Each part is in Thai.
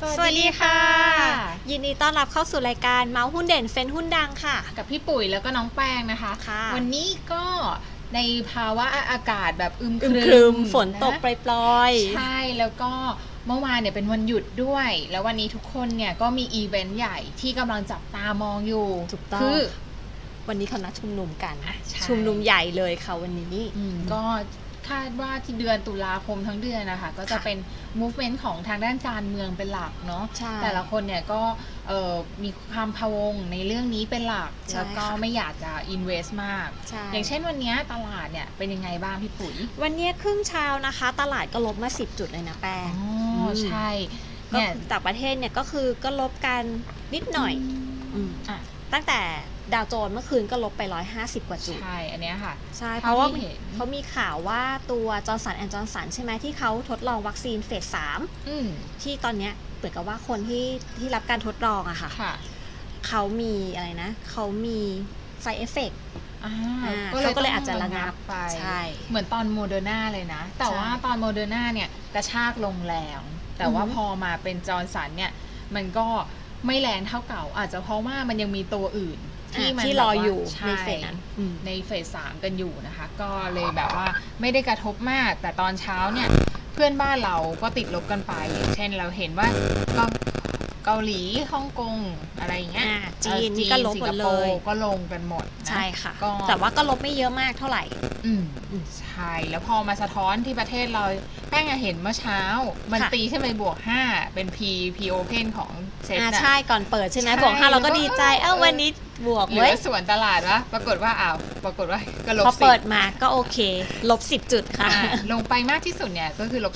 สวัสดีค่ะยินดีต้อนรับเข้าสู่รายการเมาส์หุ้นเด่นเฟ้นหุ้นดังค่ะกับพี่ปุ๋ยแล้วก็น้องแป้งนะคะวันนี้ก็ในภาวะอากาศแบบอึมครึมฝนตกปล่อยๆใช่แล้วก็เมื่อวานเนี่ยเป็นวันหยุดด้วยแล้ววันนี้ทุกคนเนี่ยก็มีอีเวนต์ใหญ่ที่กำลังจับตามองอยู่คือวันนี้เขานัดชุมนุมกันชุมนุมใหญ่เลยค่ะวันนี้ก็คาดว่าที่เดือนตุลาคมทั้งเดือนนะคะก็จะเป็น movement ของทางด้านการเมืองเป็นหลักเนาะแต่ละคนเนี่ยก็มีความพะวงในเรื่องนี้เป็นหลักแล้วก็ไม่อยากจะ invest มากอย่างเช่นวันนี้ตลาดเนี่ยเป็นยังไงบ้างพี่ปุ๋ยวันนี้ครึ่งเช้านะคะตลาดก็ลบมา10 จุดเลยนะแป้งใช่เนี่ยต่างประเทศเนี่ยก็คือก็ลบกันนิดหน่อยตั้งแต่ดาวโจนส์เมื่อคืนก็ลบไป150กว่าจุดใช่อันนี้ค่ะใช่เพราะว่าเขามีข่าวว่าตัวจอร์นสันแอนด์จอร์นสันใช่ไหมที่เขาทดลองวัคซีนเฟส 3ที่ตอนนี้เหมือนกับว่าคนที่รับการทดลองอะค่ะเขามีอะไรนะเขามีไซด์เอฟเฟกต์เขาก็เลยอาจจะระงับไปใช่เหมือนตอนโมเดอร์นาเลยนะแต่ว่าตอนโมเดอร์นาเนี่ยกระชากลงแรงแต่ว่าพอมาเป็นจอร์นสันเนี่ยมันก็ไม่แรงเท่าเก่าอาจจะเพราะว่ามันยังมีตัวอื่นที่รออยู่ในเฟสนั้นในเฟส 3กันอยู่นะคะก็เลยแบบว่าไม่ได้กระทบมากแต่ตอนเช้าเนี่ยเพื่อนบ้านเราก็ติดลบกันไปอย่างเช่นเราเห็นว่าเกาหลีฮ่องกงอะไรอย่างเงี้ยจีนก็ลบหมดเลยก็ลงกันหมดใช่ค่ะแต่ว่าก็ลบไม่เยอะมากเท่าไหร่ใช่แล้วพอมาสะท้อนที่ประเทศเราแป้งเห็นเมื่อเช้ามันตีขึ้นไปบวก5เป็น P Open ของเซ็ตใช่ก่อนเปิดใช่ไหมบวก5เราก็ดีใจวันนี้บวกเว้ยส่วนตลาดวะปรากฏว่าก็ลบ10 พอเปิดมาก็โอเคลบ10 จุดค่ะลงไปมากที่สุดเนี่ยก็คือลบ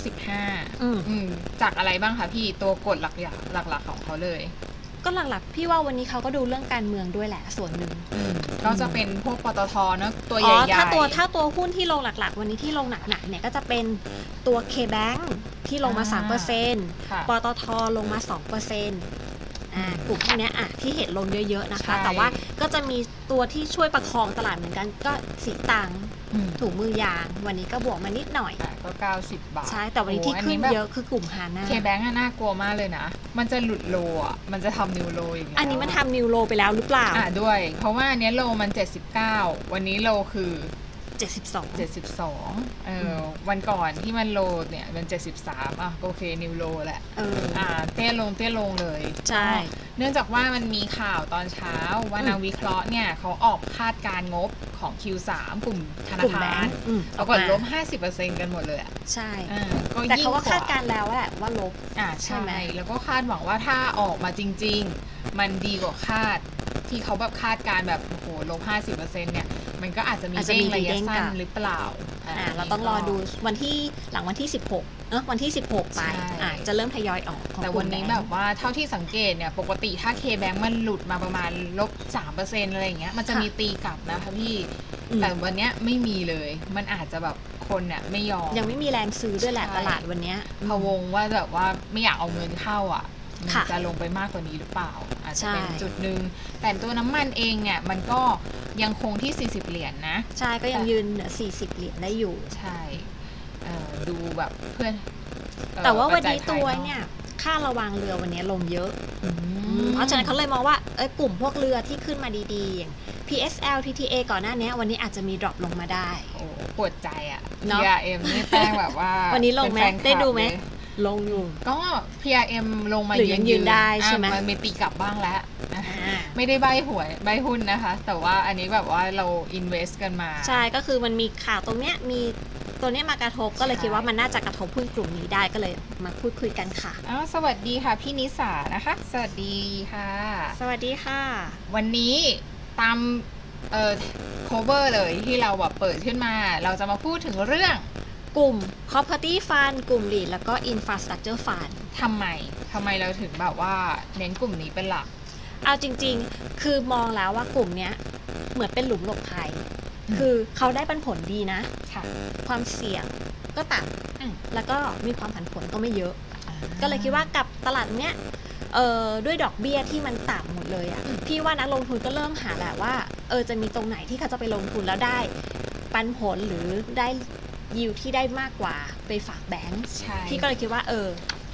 15จากอะไรบ้างคะพี่ตัวกดหลักของเขาเลยก็หลักๆพี่ว่าวันนี้เขาก็ดูเรื่องการเมืองด้วยแหละส่วนหนึ่งก็จะเป็นพวกปตทเนาะตัวใหญ่ๆถ้าตัวหุ้นที่ลงหลักๆวันนี้ที่ลงหนักๆเนี่ยก็จะเป็นตัว K-Bank ที่ลงมา 3% ปตทลงมา 2%กลุ่มพวกนี้ที่เห็นลงเยอะๆนะคะแต่ว่าก็จะมีตัวที่ช่วยประคองตลาดเหมือนกันก็สีตังถุงมือยางวันนี้ก็บวกมานิดหน่อยก็90 บาทใช่แต่วันนี้ที่ขึ้นเยอะคือกลุ่มฮาน่า K-Bank น่ากลัวมากเลยนะมันจะหลุดโลมันจะทำนิวโลอย่างเงี้ยอันนี้มันทำนิวโลไปแล้วหรือเปล่าด้วยเพราะว่าอันนี้โลมัน79วันนี้โลคือ 72 วันก่อนที่มันโลเนี่ยมัน73โอเคนิวโลแหละเตี้ยลงเลยใช่เนื่องจากว่ามันมีข่าวตอนเช้าว่านักวิเคราะห์เนี่ยเขาออกคาดการงบของ Q3 กลุ่มธนาคารปรากฏลบ 50% กันหมดเลยใช่แต่เขาก็คาดการแล้วแหละว่าลบใช่ไหมแล้วก็คาดหวังว่าถ้าออกมาจริงๆมันดีกว่าคาดที่เขาแบบคาดการแบบโอ้โหลบ 50% เนี่ยมันก็อาจจะมีเด้งระยะสั้นหรือเปล่าเราต้องรอดูวันที่หลังวันที่16วันที่16ไปจะเริ่มทยอยออกแต่วันนี้แบบว่าเท่าที่สังเกตเนี่ยปกติถ้า K-Bank มันหลุดมาประมาณลบ 3% อะไรอย่างเงี้ยมันจะมีตีกลับนะคะพี่แต่วันนี้ไม่มีเลยมันอาจจะแบบคนเนี่ยไม่ยอมยังไม่มีแรงซื้อด้วยแหละตลาดวันนี้พะวงว่าแบบว่าไม่อยากเอาเงินเข้ามันจะลงไปมากกว่านี้หรือเปล่าอาจจะเป็นจุดหนึ่งแต่ตัวน้ำมันเองเนี่ยมันก็ยังคงที่40 เหรียญนะใช่ก็ยังยืน40 เหรียญได้อยู่ใช่ดูแบบเพื่อนแต่ว่าวันนี้ตัวเนี่ยค่าระวังเรือวันนี้ลงเยอะเพราะฉะนั้นเขาเลยมองว่ากลุ่มพวกเรือที่ขึ้นมาดีๆอย่าง PSL TTA ก่อนหน้านี้วันนี้อาจจะมีดรอปลงมาได้โอ้ปวดใจPRM นี่แป้งแบบว่าวันนี้ลงไหมได้ดูไหมลงอยู่ก็ PRM ลงมายืนได้ใช่ไหมมันมีตีกลับบ้างแล้วไม่ได้ใบหุ้นนะคะแต่ว่าอันนี้แบบว่าเรา invest กันมาใช่ก็คือมันมีข่าวตรงเนี้ยมีตัวนี้มากระทบก็เลยคิดว่ามันน่าจะกระทบหุ้นกลุ่มนี้ได้ก็เลยมาพูดคุยกันค่ะสวัสดีค่ะพี่นิสานะคะสวัสดีค่ะสวัสดีค่ะวันนี้ตามcover เลยที่เราแบบเปิดขึ้นมาเราจะมาพูดถึงเรื่องกลุ่ม property fund กลุ่ม REIT แล้วก็ infrastructure fund ทำไมเราถึงแบบว่าเน้นกลุ่มนี้เป็นหลักเอาจริงๆคือมองแล้วว่ากลุ่มนี้เหมือนเป็นหลุมหลบภัยคือเขาได้ปันผลดีนะความเสี่ยงก็ต่ำแล้วก็มีความผันผวนก็ไม่เยอะก็เลยคิดว่ากับตลาดเนี้ยด้วยดอกเบี้ยที่มันต่ำหมดเลยพี่ว่านักลงทุนก็เริ่มหาแหละว่าจะมีตรงไหนที่เขาจะไปลงทุนแล้วได้ปันผลหรือได้ยิวที่ได้มากกว่าไปฝากแบงก์พี่ก็เลยคิดว่า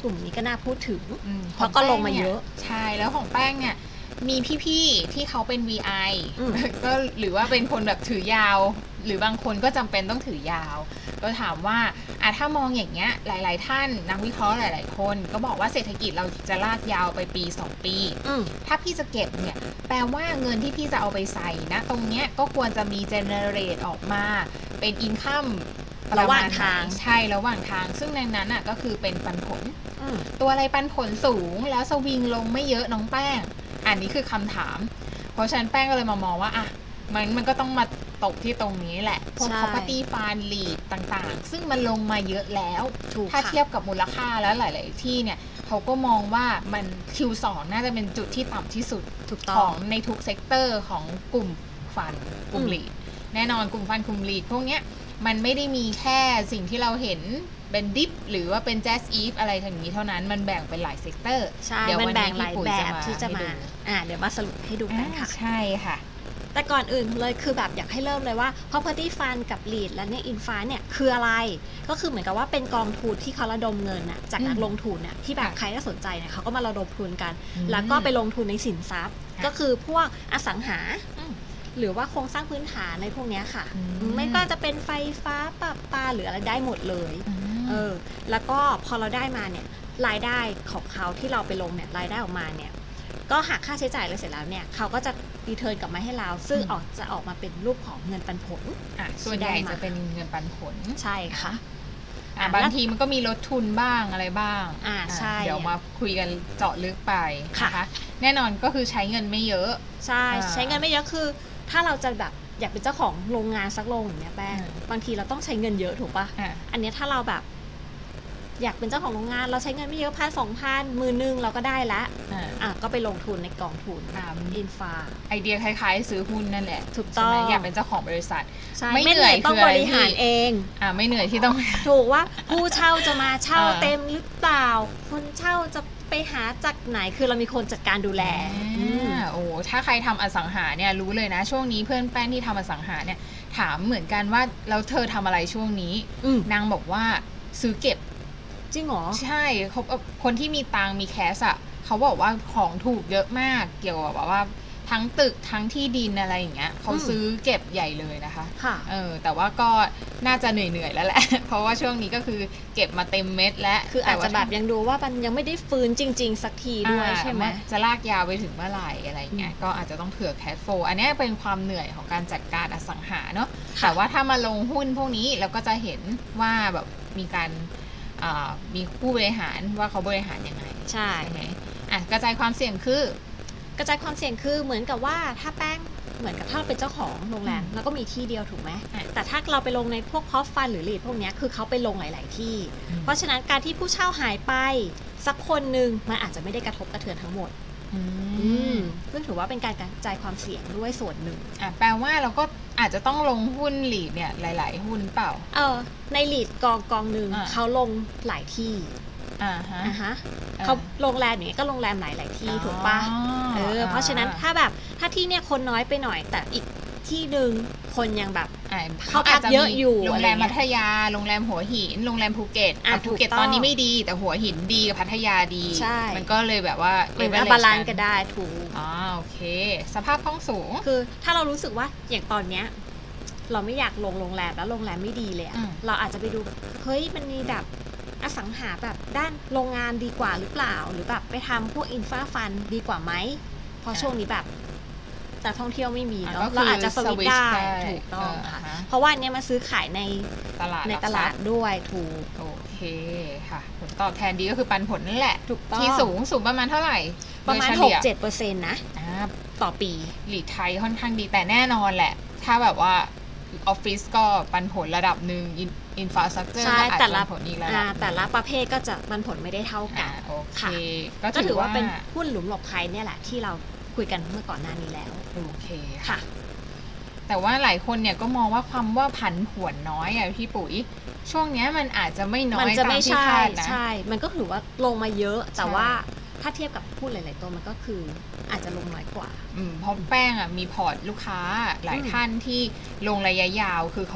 กลุ่มนี้ก็น่าพูดถึง เพขอราะงก็แป้งลงมาเยอะใช่แล้วของแป้งเนี่ยมีพี่ๆที่เขาเป็น VI ก็หรือว่าเป็นคนแบบถือยาว หรือบางคนก็จำเป็นต้องถือยาวก็ถามว่าถ้ามองอย่างเงี้ยหลายๆท่านนักวิเคราะห์หลายๆคนก็บอกว่าเศรษฐกิจเราจะลากยาวไปปี2 ปีถ้าพี่จะเก็บเนี่ยแปลว่าเงินที่พี่จะเอาไปใส่นะตรงเนี้ยก็ควรจะมี generate ออกมาเป็นอินคัมระหว่างทางใช่ระหว่างทางซึ่งในนั้นอ่ะก็คือเป็นปันผลตัวอะไรปันผลสูงแล้วสวิงลงไม่เยอะน้องแป้งอันนี้คือคำถามเพราะฉะนั้นแป้งก็เลยมามองว่ามันก็ต้องมาตกที่ตรงนี้แหละพวก property fund lead ต่างๆซึ่งมันลงมาเยอะแล้วถ้าเทียบกับมูลค่าแล้วหลายๆที่เนี่ยเขาก็มองว่ามัน Q2 น่าจะเป็นจุดที่ต่ำที่สุดของในทุกเซกเตอร์ของกลุ่มฟันกลุ่ม lead แน่นอนกลุ่มฟันกลุ่ม lead พวกเนี้ยมันไม่ได้มีแค่สิ่งที่เราเห็นเป็นดิฟหรือว่าเป็นแจสอีฟอะไรทางนี้เท่านั้นมันแบ่งเป็นหลายเซกเตอร์เดี๋ยวมันแบ่งหลายแบบที่จะมาเดี๋ยวมาสรุปให้ดูกันค่ะใช่ค่ะแต่ก่อนอื่นเลยคือแบบอยากให้เริ่มเลยว่า property fund กับ lead และเนี่ย infra เนี่ยคืออะไรก็คือเหมือนกับว่าเป็นกองทุนที่เขาระดมเงินจากนักลงทุนที่แบบใครก็สนใจเนี่ยเขาก็มาระดมทุนกันแล้วก็ไปลงทุนในสินทรัพย์ก็คือพวกอสังหาหรือว่าโครงสร้างพื้นฐานในพวกนี้ค่ะไม่ว่าจะเป็นไฟฟ้าประปาหรืออะไรได้หมดเลยแล้วก็พอเราได้มาเนี่ยรายได้ของเขาที่เราไปลงเนี่ยรายได้ออกมาเนี่ยก็หักค่าใช้จ่ายเลยเสร็จแล้วเนี่ยเขาก็จะรีเทิร์นกลับมาให้เราซึ่งจะออกมาเป็นรูปของเงินปันผลส่วนใหญ่จะเป็นเงินปันผลใช่ค่ะบางทีมันก็มีลดทุนบ้างอะไรบ้างใช่เดี๋ยวมาคุยกันเจาะลึกไปนะคะแน่นอนก็คือใช้เงินไม่เยอะใช้เงินไม่เยอะคือถ้าเราจะแบบอยากเป็นเจ้าของโรงงานสักโรงอย่างเงี้ยแป้งบางทีเราต้องใช้เงินเยอะถูกปะอันนี้ถ้าเราแบบอยากเป็นเจ้าของโรงงานเราใช้เงินไม่เยอะ1,000-2,000 10,000เราก็ได้ละก็ไปลงทุนในกองทุนอินฟาไอเดียคล้ายๆซื้อหุ้นนั่นแหละถูกต้องอยากเป็นเจ้าของบริษัทไม่เหนื่อยต้องบริหารเองไม่เหนื่อยที่ต้องถูกว่าผู้เช่าจะมาเช่าเต็มหรือเปล่าคนเช่าจะไปหาจากไหนคือเรามีคนจัดการดูแลถ้าใครทำอสังหาเนี่ยรู้เลยนะช่วงนี้เพื่อนแป้งที่ทำอสังหาเนี่ยถามเหมือนกันว่าแล้วเธอทำอะไรช่วงนี้นางบอกว่าซื้อเก็บจริงเหรอใช่คนที่มีตังมีแคสอะเขาบอกว่าของถูกเยอะมากเกี่ยวกับว่าทั้งตึกทั้งที่ดินอะไรอย่างเงี้ยเขาซื้อเก็บใหญ่เลยนะคะแต่ว่าก็น่าจะเหนื่อยแล้วแหละเพราะว่าช่วงนี้ก็คือเก็บมาเต็มเม็ดแล้วคืออาจจะแบบยังดูว่ามันยังไม่ได้ฟื้นจริงๆสักทีด้วยใช่ไหมจะลากยาวไปถึงเมื่อไหร่อะไรเงี้ยก็อาจจะต้องเผื่อแคชโฟลอันนี้เป็นความเหนื่อยของการจัดการอสังหาเนาะแต่ว่าถ้ามาลงหุ้นพวกนี้เราก็จะเห็นว่าแบบมีการมีผู้บริหารว่าเขาบริหารยังไงใช่ไหมกระจายความเสี่ยงคือกระจายความเสี่ยงคือเหมือนกับว่าถ้าแป้งเหมือนกับถ้าเราเป็นเจ้าของโรงแรมแล้วก็มีที่เดียวถูกไหมแต่ถ้าเราไปลงในพวกพอฟฟันหรือลีดพวกนี้คือเขาไปลงหลายๆที่เพราะฉะนั้นการที่ผู้เช่าหายไปสักคนหนึ่งมันอาจจะไม่ได้กระทบกระเทือนทั้งหมดซึ่งถือว่าเป็นการกระจายความเสี่ยงด้วยส่วนหนึ่งแปลว่าเราก็อาจจะต้องลงหุ้นลีดเนี่ยหลายๆหุ้นเปล่าในลีดกองหนึ่งเขาลงหลายที่เขาโรงแรมเนี่ยก็โรงแรมหลายที่ถูกปะเพราะฉะนั้นถ้าที่เนี่ยคนน้อยไปหน่อยแต่อีกที่หนึ่งคนยังแบบเขาอาจจะเยอะอยู่โรงแรมพัทยาโรงแรมหัวหินโรงแรมภูเก็ตภูเก็ตตอนนี้ไม่ดีแต่หัวหินดีกับพัทยาดีมันก็เลยแบบว่าบาลานซ์กันได้ถูกโอเคสภาพคล่องสูงคือถ้าเรารู้สึกว่าอย่างตอนเนี้ยเราไม่อยากลงโรงแรมแล้วโรงแรมไม่ดีเลยเราอาจจะไปดูเฮ้ยมันมีแบบอสังหาแบบด้านโรงงานดีกว่าหรือเปล่าหรือแบบไปทำพวกอินฟราฟันดีกว่าไหมเพราะช่วงนี้แบบแต่ท่องเที่ยวไม่มีเนาะเราอาจจะสวิตช์ได้ถูกต้องค่ะเพราะว่าเนี้ยมาซื้อขายในตลาดด้วยถูกโอเคค่ะผลตอบแทนดีก็คือปันผลนั่นแหละถูกต้องที่สูงประมาณเท่าไหร่ประมาณ 6-7% นะต่อปีหลีดไทยค่อนข้างดีแต่แน่นอนแหละถ้าแบบว่าออฟฟิศก็ปันผลระดับหนึ่งอินฟราสตรัคเจอร์ก็อาจจะปันผลอีกแล้วแต่ละประเภทก็จะปันผลไม่ได้เท่ากันโอเคก็ถือว่าเป็นหุ้นหลุมหลบภัยเนี่ยแหละที่เราคุยกันเมื่อก่อนหน้านี้แล้วโอเคค่ะแต่ว่าหลายคนเนี่ยก็มองว่าความว่าผันผวนน้อยพี่ปุ๋ยช่วงนี้มันอาจจะไม่น้อยตามที่คาดนะใช่มันก็ถือว่าลงมาเยอะแต่ว่าถ้าเทียบกับหุ้นหลายๆตัวมันก็คืออาจจะลงน้อยกว่าเพราะแป้งมีพอร์ตลูกค้าหลายท่านที่ลงระยะยาวคือเขา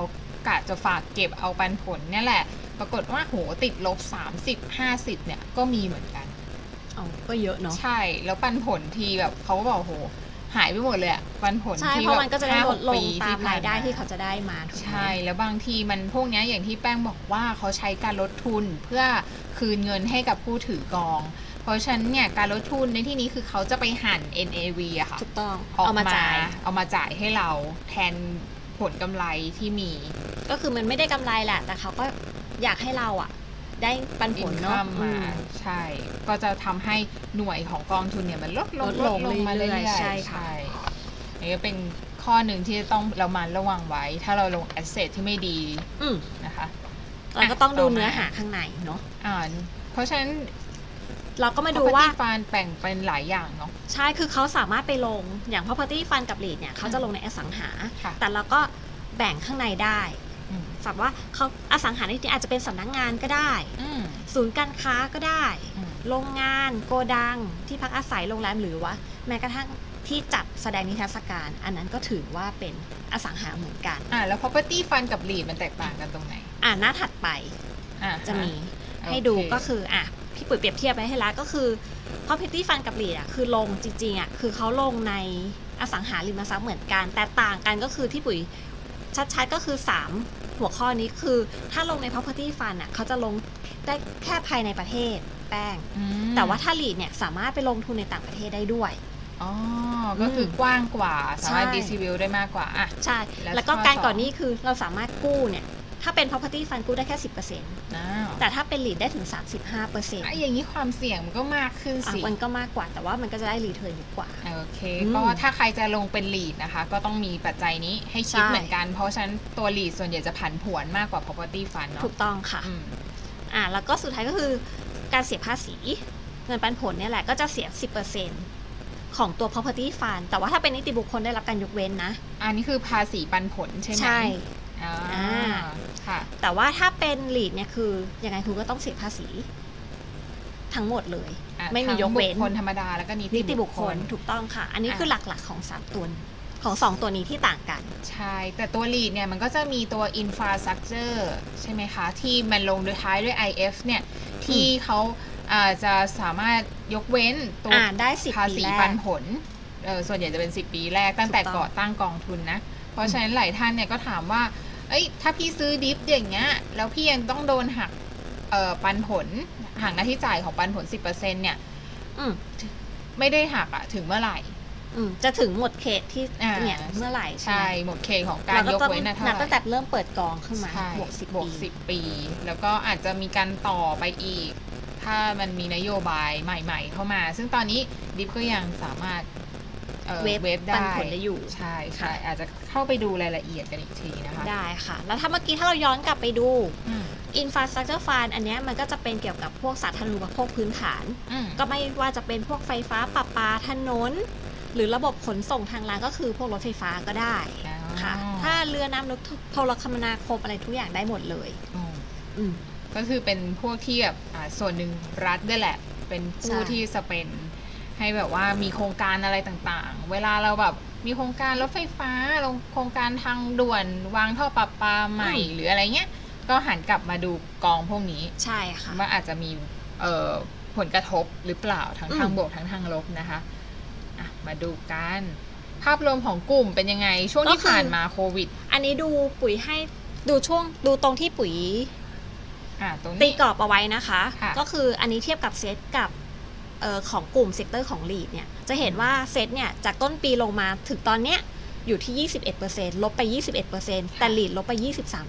กะจะฝากเก็บเอาปันผลเนี่ยแหละปรากฏว่าโหติดลบ30-50เนี่ยก็มีเหมือนกันก็เยอะเนาะใช่แล้วปันผลทีแบบเขาก็บอกโหหายไปหมดเลยอะปันผลที่เพราะมันก็จะได้ลดลงตามรายได้ที่เขาจะได้มาใช่แล้วบางทีมันพวกนี้อย่างที่แป้งบอกว่าเขาใช้การลดทุนเพื่อคืนเงินให้กับผู้ถือกองเพราะฉะนั้นเนี่ยการลดทุนในที่นี้คือเขาจะไปหั่น NAV อะค่ะถูกต้องเอามาจ่ายให้เราแทนผลกำไรที่มีก็คือมันไม่ได้กำไรแหละแต่เขาก็อยากให้เราอะได้ปันผลเนาะใช่ก็จะทำให้หน่วยของกองทุนเนี่ยมันลดลงมาเรื่อยๆใช่นี่ก็เป็นข้อหนึ่งที่ต้องเรามาระวังไว้ถ้าเราลงแอสเซทที่ไม่ดีนะคะเราก็ต้องดูเนื้อหาข้างในเนาะเพราะฉะนั้นเราก็มาดูว่า property fund แบ่งเป็นหลายอย่างเนาะใช่คือเขาสามารถไปลงอย่าง property fund กับ REIT เนี่ยเขาจะลงในอสังหาแต่เราก็แบ่งข้างในได้สับว่าเขาอสังหาริมทรัพย์อาจจะเป็นสำนักงานก็ได้ศูนย์การค้าก็ได้โรงงานโกดังที่พักอาศัยโรงแรมหรือว่าแม้กระทั่งที่จัดแสดงนิทรรศการอันนั้นก็ถือว่าเป็นอสังหาเหมือนกันแล้ว property fund กับ REIT มันแตกต่างกันตรงไหนหน้าถัดไปจะมีให้ดูก็คือพี่ปุ๋ยเปรียบเทียบไปให้แล้วก็คือ property fund กับ REIT คือลงจริงๆคือเขาลงในอสังหาริมทรัพย์เหมือนกันแต่ต่างกันก็คือที่ปุ๋ยชัดๆก็คือ3หัวข้อนี้คือถ้าลงใน property fund เขาจะลงได้แค่ภายในประเทศแป้งแต่ว่าถ้า REIT เนี่ยสามารถไปลงทุนในต่างประเทศได้ด้วยก็คือกว้างกว่าสามารถ distribute ได้มากกว่าใช่แล้วก็การก่อนนี้คือเราสามารถกู้เนี่ยถ้าเป็น property fund กู้ได้แค่ 10% แต่ถ้าเป็น REIT ได้ถึง 35% อย่างนี้ความเสี่ยงมันก็มากขึ้นสิมันก็มากกว่าแต่ว่ามันก็จะได้ return เยอะกว่าโอเคก็ถ้าใครจะลงเป็น REIT นะคะก็ต้องมีปัจจัยนี้ให้คิดเหมือนกันเพราะฉะนั้นตัว REIT ส่วนใหญ่จะผันผวนมากกว่า property fund เนาะถูกต้องค่ะแล้วก็สุดท้ายก็คือการเสียภาษีเงินปันผลเนี่ยแหละก็จะเสีย 10% ของตัว property fund แต่ว่าถ้าเป็นนิติบุคคลได้รับการยกเว้นนะอันนี้คือภาษีปันผลใช่ไหมใช่ค่ะแต่ว่าถ้าเป็น REIT เนี่ยคือยังไงคุณก็ต้องเสียภาษีทั้งหมดเลยไม่มียกเว้นคนธรรมดาแล้วก็นิติบุคคลถูกต้องค่ะอันนี้คือหลักๆของ3ตัวของ2ตัวนี้ที่ต่างกันใช่แต่ตัว REIT เนี่ยมันก็จะมีตัว infrastructure ใช่ไหมคะที่มันลงโดยท้ายด้วย IF เนี่ยที่เขาจะสามารถยกเว้นตัวได้ภาษีปันผลส่วนใหญ่จะเป็น10 ปีแรกตั้งแต่ก่อตั้งกองทุนนะเพราะฉะนั้นหลายท่านเนี่ยก็ถามว่าถ้าพี่ซื้อดิฟอย่างเงี้ยแล้วพี่ยังต้องโดนหักปันผลหักหน้าที่จ่ายของปันผล 10% เนี่ยไม่ได้หักถึงเมื่อไหร่จะถึงหมดเขตที่เนี่ยเมื่อไหร่ใช่หมดเขตของการยกเว้นนับตั้งแต่เริ่มเปิดกองขึ้นมาบวก 10 ปีแล้วก็อาจจะมีการต่อไปอีกถ้ามันมีนโยบายใหม่ๆเข้ามาซึ่งตอนนี้ดิฟก็ยังสามารถเวฟได้ผลได้อยู่ใช่อาจจะเข้าไปดูรายละเอียดกันอีกทีนะคะได้ค่ะแล้วถ้าเมื่อกี้ถ้าเราย้อนกลับไปดู Infrastructure Fund อันนี้มันก็จะเป็นเกี่ยวกับพวกสาธารณูปโภคพื้นฐานก็ไม่ว่าจะเป็นพวกไฟฟ้าประปาถนนหรือระบบขนส่งทางรางก็คือพวกรถไฟฟ้าก็ได้ค่ะถ้าเรือน้ำรถโทรคมนาคมอะไรทุกอย่างได้หมดเลยก็คือเป็นพวกที่แบบส่วนหนึ่งรัฐด้วยแหละเป็นผู้ที่สเปนให้แบบว่ามีโครงการอะไรต่างๆเวลาเราแบบมีโครงการรถไฟฟ้าลงโครงการทางด่วนวางท่อประปาใหม่หรืออะไรเงี้ยก็หันกลับมาดูกองพวกนี้ใช่ค่ะว่าอาจจะมีผลกระทบหรือเปล่าทั้งทางบวกทั้งทางลบนะคะมาดูกันภาพรวมของกลุ่มเป็นยังไงช่วงที่ผ่านมาโควิดอันนี้ดูปุ๋ยให้ดูตรงที่ปุ๋ยตีกรอบเอาไว้นะคะก็คืออันนี้เทียบกับเซตกับของกลุ่มเซกเตอร์ของ REIT เนี่ยจะเห็นว่าเซตเนี่ยจากต้นปีลงมาถึงตอนเนี้ยอยู่ที่ 21% ลบไป 21% แต่ REIT ลบไป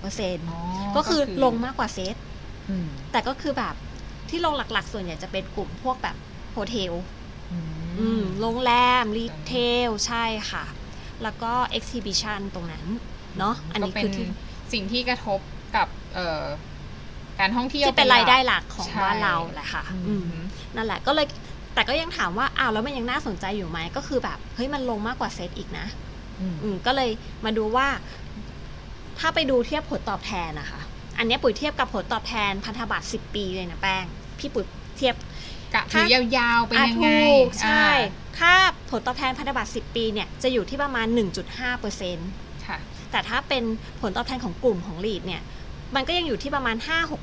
23% ก็คือลงมากกว่าเซตแต่ก็คือแบบที่ลงหลักๆส่วนใหญ่จะเป็นกลุ่มพวกแบบโฮเทลโรงแรมรีเทลใช่ค่ะแล้วก็ exhibition ตรงนั้นเนาะอันนี้คือสิ่งที่กระทบกับการท่องเที่ยวที่เป็นรายได้หลักของบ้านเราแหละค่ะนั่นแหละก็เลยแต่ก็ยังถามว่าแล้วมันยังน่าสนใจอยู่ไหมก็คือแบบเฮ้ยมันลงมากกว่าเซตอีกนะก็เลยมาดูว่าถ้าไปดูเทียบผลตอบแทนนะคะอันนี้ปุ๋ยเทียบกับผลตอบแทนพันธบัตร10 ปีเลยนะแป้งพี่ปุ๋ยเทียบถือยาวๆเป็นยังไงใช่ถ้าผลตอบแทนพันธบัตร10 ปีเนี่ยจะอยู่ที่ประมาณ 1.5% ค่ะแต่ถ้าเป็นผลตอบแทนของกลุ่มของ REIT เนี่ยมันก็ยังอยู่ที่ประมาณ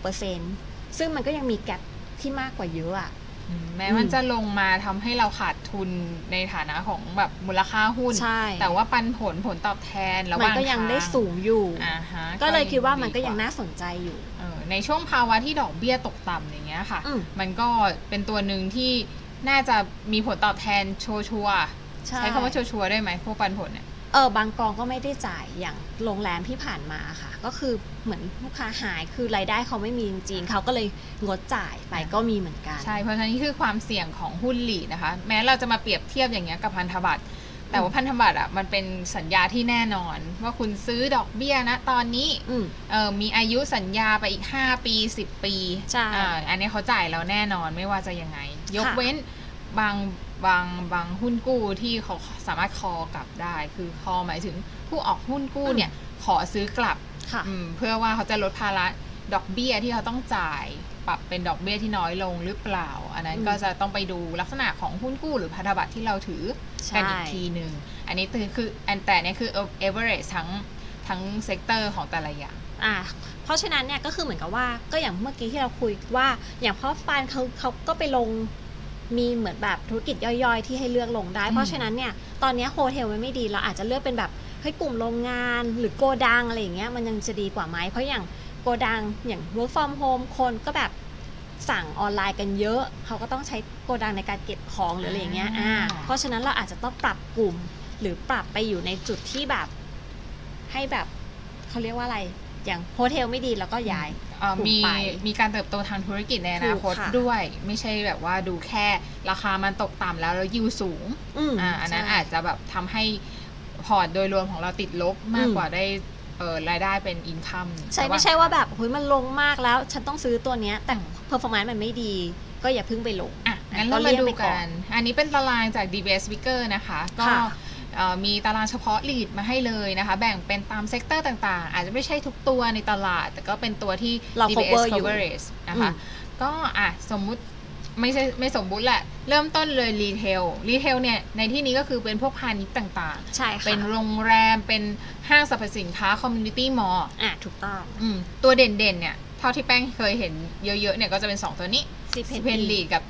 5-6% ซึ่งมันก็ยังมีแกปที่มากกว่าเยอะอะแม้มันจะลงมาทำให้เราขาดทุนในฐานะของแบบมูลค่าหุ้นแต่ว่าปันผลตอบแทนระหว่างมันก็ยังได้สูงอยู่ก็เลยคิดว่ามันก็ยังน่าสนใจอยู่ในช่วงภาวะที่ดอกเบี้ยตกต่ำอย่างเงี้ยค่ะมันก็เป็นตัวหนึ่งที่น่าจะมีผลตอบแทนชัวร์ใช้คำว่าชัวร์ได้ไหมพวกปันผลเนี่ยบางกองก็ไม่ได้จ่ายอย่างโรงแรมที่ผ่านมาค่ะก็คือเหมือนลูกค้าหายคือรายได้เขาไม่มีจริงๆเขาก็เลยงดจ่ายไปก็มีเหมือนกันใช่เพราะฉะนั้นนี่คือความเสี่ยงของหุ้นหลีนะคะแม้เราจะมาเปรียบเทียบอย่างเงี้ยกับพันธบัตรแต่ว่าพันธบัตรอ่ะมันเป็นสัญญาที่แน่นอนว่าคุณซื้อดอกเบี้ยนะตอนนี้มีอายุสัญญาไปอีก5 ปี10 ปีอันนี้เขาจ่ายเราแน่นอนไม่ว่าจะยังไงยกเว้นบางหุ้นกู้ที่เขาสามารถคอกลับได้คือคอหมายถึงผู้ออกหุ้นกู้เนี่ยขอซื้อกลับเพื่อว่าเขาจะลดภาระดอกเบี้ยที่เขาต้องจ่ายปรับเป็นดอกเบี้ยที่น้อยลงหรือเปล่าอันนั้นก็จะต้องไปดูลักษณะของหุ้นกู้หรือพันธบัตรที่เราถือกันอีกทีหนึ่งอันนี้คือแต่เนี่ยคือ average ทั้งเซกเตอร์ของแต่ละอย่างเพราะฉะนั้นเนี่ยก็คือเหมือนกับว่าก็อย่างเมื่อกี้ที่เราคุยว่าอย่างพ่อฟานเขาก็ไปลงมีเหมือนแบบธุรกิจย่อยๆที่ให้เลือกลงได้เพราะฉะนั้นเนี่ยตอนนี้โฮเทลมันไม่ดีเราอาจจะเลือกเป็นแบบให้กลุ่มโรงงานหรือโกดังอะไรอย่างเงี้ยมันยังจะดีกว่าไหมเพราะอย่างโกดังอย่าง work from home คนก็แบบสั่งออนไลน์กันเยอะเขาก็ต้องใช้โกดังในการเก็บของหรืออะไรอย่างเงี้ยเพราะฉะนั้นเราอาจจะต้องปรับกลุ่มหรือปรับไปอยู่ในจุดที่แบบให้แบบเขาเรียกว่าอะไรอย่างโฮเทลไม่ดีแล้วก็ย้ายมีการเติบโตทางธุรกิจในอนาคตด้วยไม่ใช่แบบว่าดูแค่ราคามันตกต่ำแล้วยิวสูงอันนั้นอาจจะแบบทำให้พอร์ตโดยรวมของเราติดลบมากกว่าได้รายได้เป็นอินคัมใช่ไม่ใช่ว่าแบบมันลงมากแล้วฉันต้องซื้อตัวเนี้ยแต่เพอร์ฟอร์แมนซ์มันไม่ดีก็อย่าเพิ่งไปลงงั้นเรามาดูกันอันนี้เป็นตารางจาก DBS Vicker นะคะก็มีตารางเฉพาะ lead มาให้เลยนะคะแบ่งเป็นตามเซกเตอร์ต่างๆอาจจะไม่ใช่ทุกตัวในตลาดแต่ก็เป็นตัวที่ DBS coverage นะคะก็สมมุติไม่สมมุติแหละเริ่มต้นเลยรีเทลเนี่ยในที่นี้ก็คือเป็นพวกพาณิชย์ต่างๆใช่ค่ะเป็นโรงแรมเป็นห้างสรรพสินค้า community mall ถูกต้องตัวเด่นๆเนี่ยเท่าที่แป้งเคยเห็นเยอะๆเนี่ยก็จะเป็น2ตัวนี้ CPN Lead กับ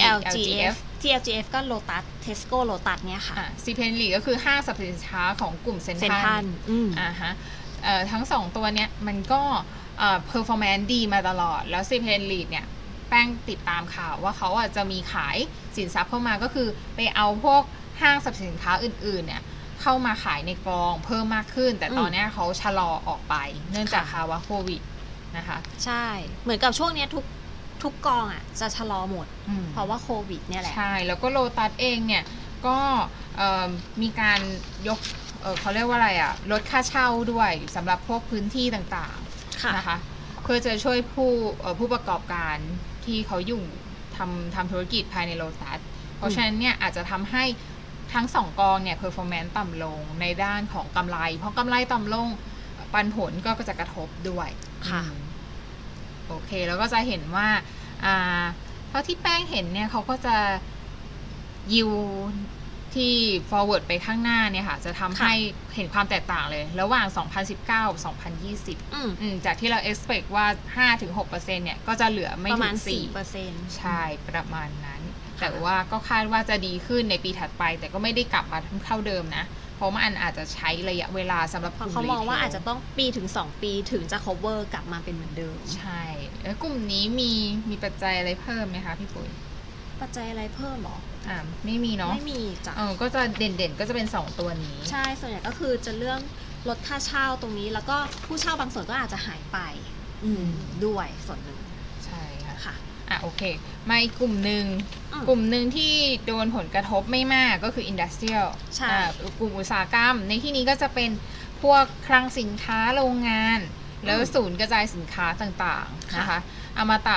TLGF ก็ Lotus Tesco Lotus เนี่ยค่ะ CPN Lead ก็คือห้างสรรพสินค้าของกลุ่มเซ็นทรัลทั้ง2ตัวเนี้ยมันก็performance ดีมาตลอดแล้ว CPN Lead เนี่ยแป้งติดตามข่าวว่าเขาจะมีขายสินทรัพย์เข้ามาก็คือไปเอาพวกห้างสรรพสินค้าอื่นๆเนี่ยเข้ามาขายในกองเพิ่มมากขึ้นแต่ตอนนี้เขาชะลอออกไปเนื่องจากภาวะโควิดนะคะใช่เหมือนกับช่วงนี้ทุกกองจะชะลอหมดเพราะว่าโควิดเนี่ยแหละใช่แล้วก็โลตัสเองเนี่ยก็มีการยกเขาเรียกว่าอะไรลดค่าเช่าด้วยสำหรับพวกพื้นที่ต่างๆนะคะเพื่อจะช่วยผู้ประกอบการที่เขาอยู่ทำธุรกิจภายในโลตัสเพราะฉะนั้นเนี่ยอาจจะทำให้ทั้ง2กองเนี่ย performance ต่ำลงในด้านของกำไรเพราะกำไรต่ำลงปันผลก็จะกระทบด้วยค่ะโอเคแล้วก็จะเห็นว่าเท่าที่แป้งเห็นเนี่ยเขาก็จะยิวที่ forward ไปข้างหน้าเนี่ยค่ะจะทำให้เห็นความแตกต่างเลยระหว่าง2019กับ2020จากที่เรา expect ว่า 5-6% เนี่ยก็จะเหลือไม่ถึง 4% ใช่ประมาณนั้นแต่ว่าก็คาดว่าจะดีขึ้นในปีถัดไปแต่ก็ไม่ได้กลับมาเท่าเดิมนะเพราะมันอาจจะใช้ระยะเวลาสำหรับกลุ่มเขามองว่าอาจจะต้องปีถึง2ปีถึงจะ cover กลับมาเป็นเหมือนเดิมใช่แล้วกลุ่มนี้มีปัจจัยอะไรเพิ่มไหมคะพี่ปุ๋ยปัจจัยอะไรเพิ่มหรอไม่มีเนาะไม่มีจ้ะก็จะเด่นๆก็จะเป็น2ตัวนี้ใช่ส่วนใหญ่ก็คือจะเรื่องลดค่าเช่าตรงนี้แล้วก็ผู้เช่าบางส่วนก็อาจจะหายไปด้วยส่วนหนึ่งใช่ค่ะโอเคมาอีกกลุ่มหนึ่งที่โดนผลกระทบไม่มากก็คือ Industrial ใช่กลุ่มอุตสาหกรรมในที่นี้ก็จะเป็นพวกคลังสินค้าโรงงานแล้วศูนย์กระจายสินค้าต่างๆนะคะอมตะ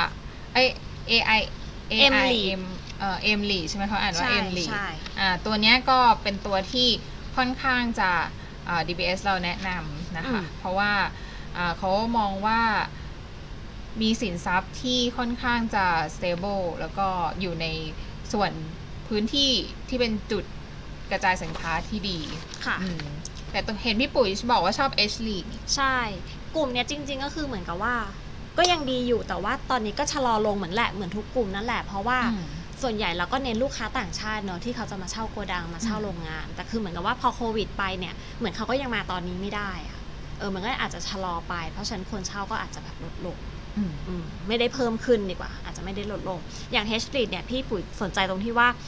M Lead ใช่ไหมเขาอ่านว่า M Lead ตัวนี้ก็เป็นตัวที่ค่อนข้างจะ DBS เราแนะนำนะคะเพราะว่าเขามองว่ามีสินทรัพย์ที่ค่อนข้างจะ stable แล้วก็อยู่ในส่วนพื้นที่ที่เป็นจุดกระจายสินค้าที่ดีค่ะแต่แต่เห็นพี่ปุ๋ยบอกว่าชอบ H League ใช่กลุ่มเนี้ยจริงๆก็คือเหมือนกับว่าก็ยังดีอยู่แต่ว่าตอนนี้ก็ชะลอลงเหมือนทุกกลุ่มนั่นแหละเพราะว่าส่วนใหญ่เราก็เน้นลูกค้าต่างชาติเนอะที่เขาจะมาเช่าโกดังมาเช่าโรงงานแต่คือเหมือนกับว่าพอโควิดไปเนี่ยเหมือนเขาก็ยังมาตอนนี้ไม่ได้อะมันก็อาจจะชะลอไปเพราะฉะนั้นคนเช่าก็อาจจะแบบลดลงไม่ได้เพิ่มขึ้นดีกว่าอาจจะไม่ได้ลดลงอย่าง H Street เนี่ยพี่ปุ๋ยสนใจตรงที่ว่า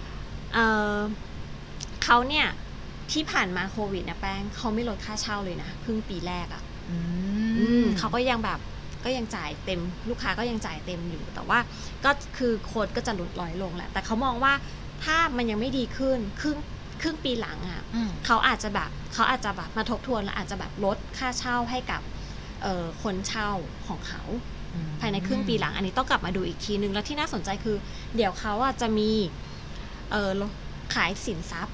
เขาเนี่ยที่ผ่านมาโควิดนะแป้งเขาไม่ลดค่าเช่าเลยนะเพิ่งปีแรกอ่ะเขาก็ยังแบบก็ยังจ่ายเต็มลูกค้าก็ยังจ่ายเต็มอยู่แต่ว่าก็คือโค้ดก็จะลดน้อยลงแหละแต่เขามองว่าถ้ามันยังไม่ดีขึ้นครึ่งปีหลังอ่ะเขาอาจจะแบบมาทบทวนแล้วอาจจะแบบลดค่าเช่าให้กับคนเช่าของเขาภายในครึ่งปีหลังอันนี้ต้องกลับมาดูอีกทีนึงแล้วที่น่าสนใจคือเดี๋ยวเขาจะมีขายสินทรัพย์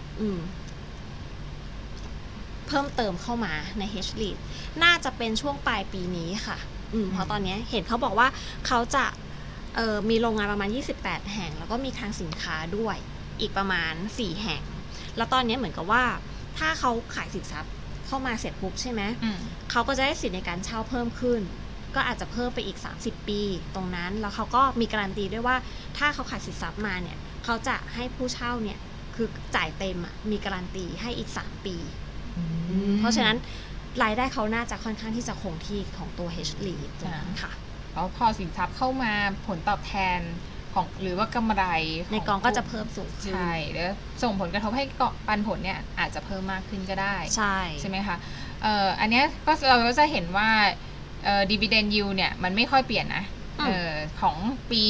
เพิ่มเติมเข้ามาใน H Lead น่าจะเป็นช่วงปลายปีนี้ค่ะเพราะตอนนี้เห็นเขาบอกว่าเขาจะมีโรงงานประมาณ28แห่งแล้วก็มีคลังสินค้าด้วยอีกประมาณ4แห่งแล้วตอนนี้เหมือนกับว่าถ้าเขาขายสินทรัพย์เข้ามาเสร็จปุ๊บใช่ไหมเขาก็จะได้สิทธิ์ในการเช่าเพิ่มขึ้นก็อาจจะเพิ่มไปอีก30ปีตรงนั้นแล้วเขาก็มีการันตีด้วยว่าถ้าเขาขายสินทรัพย์มาเนี่ยเขาจะให้ผู้เช่าเนี่ยคือจ่ายเต็มมีการันตีให้อีก3ปีเพราะฉะนั้นรายได้เขาน่าจะค่อนข้างที่จะคงที่ของตัว H Lead ตรงนั้นค่ะแล้วพอสินทรัพย์เข้ามาผลตอบแทนของหรือว่ากำไรในกองก็จะเพิ่มสูงขึ้นใช่แล้วส่งผลกระทบให้ปันผลเนี่ยอาจจะเพิ่มมากขึ้นก็ได้ใช่ไหมคะอันนี้ก็เราก็จะเห็นว่าdividend yield เนี่ยมันไม่ค่อยเปลี่ยนนะของปี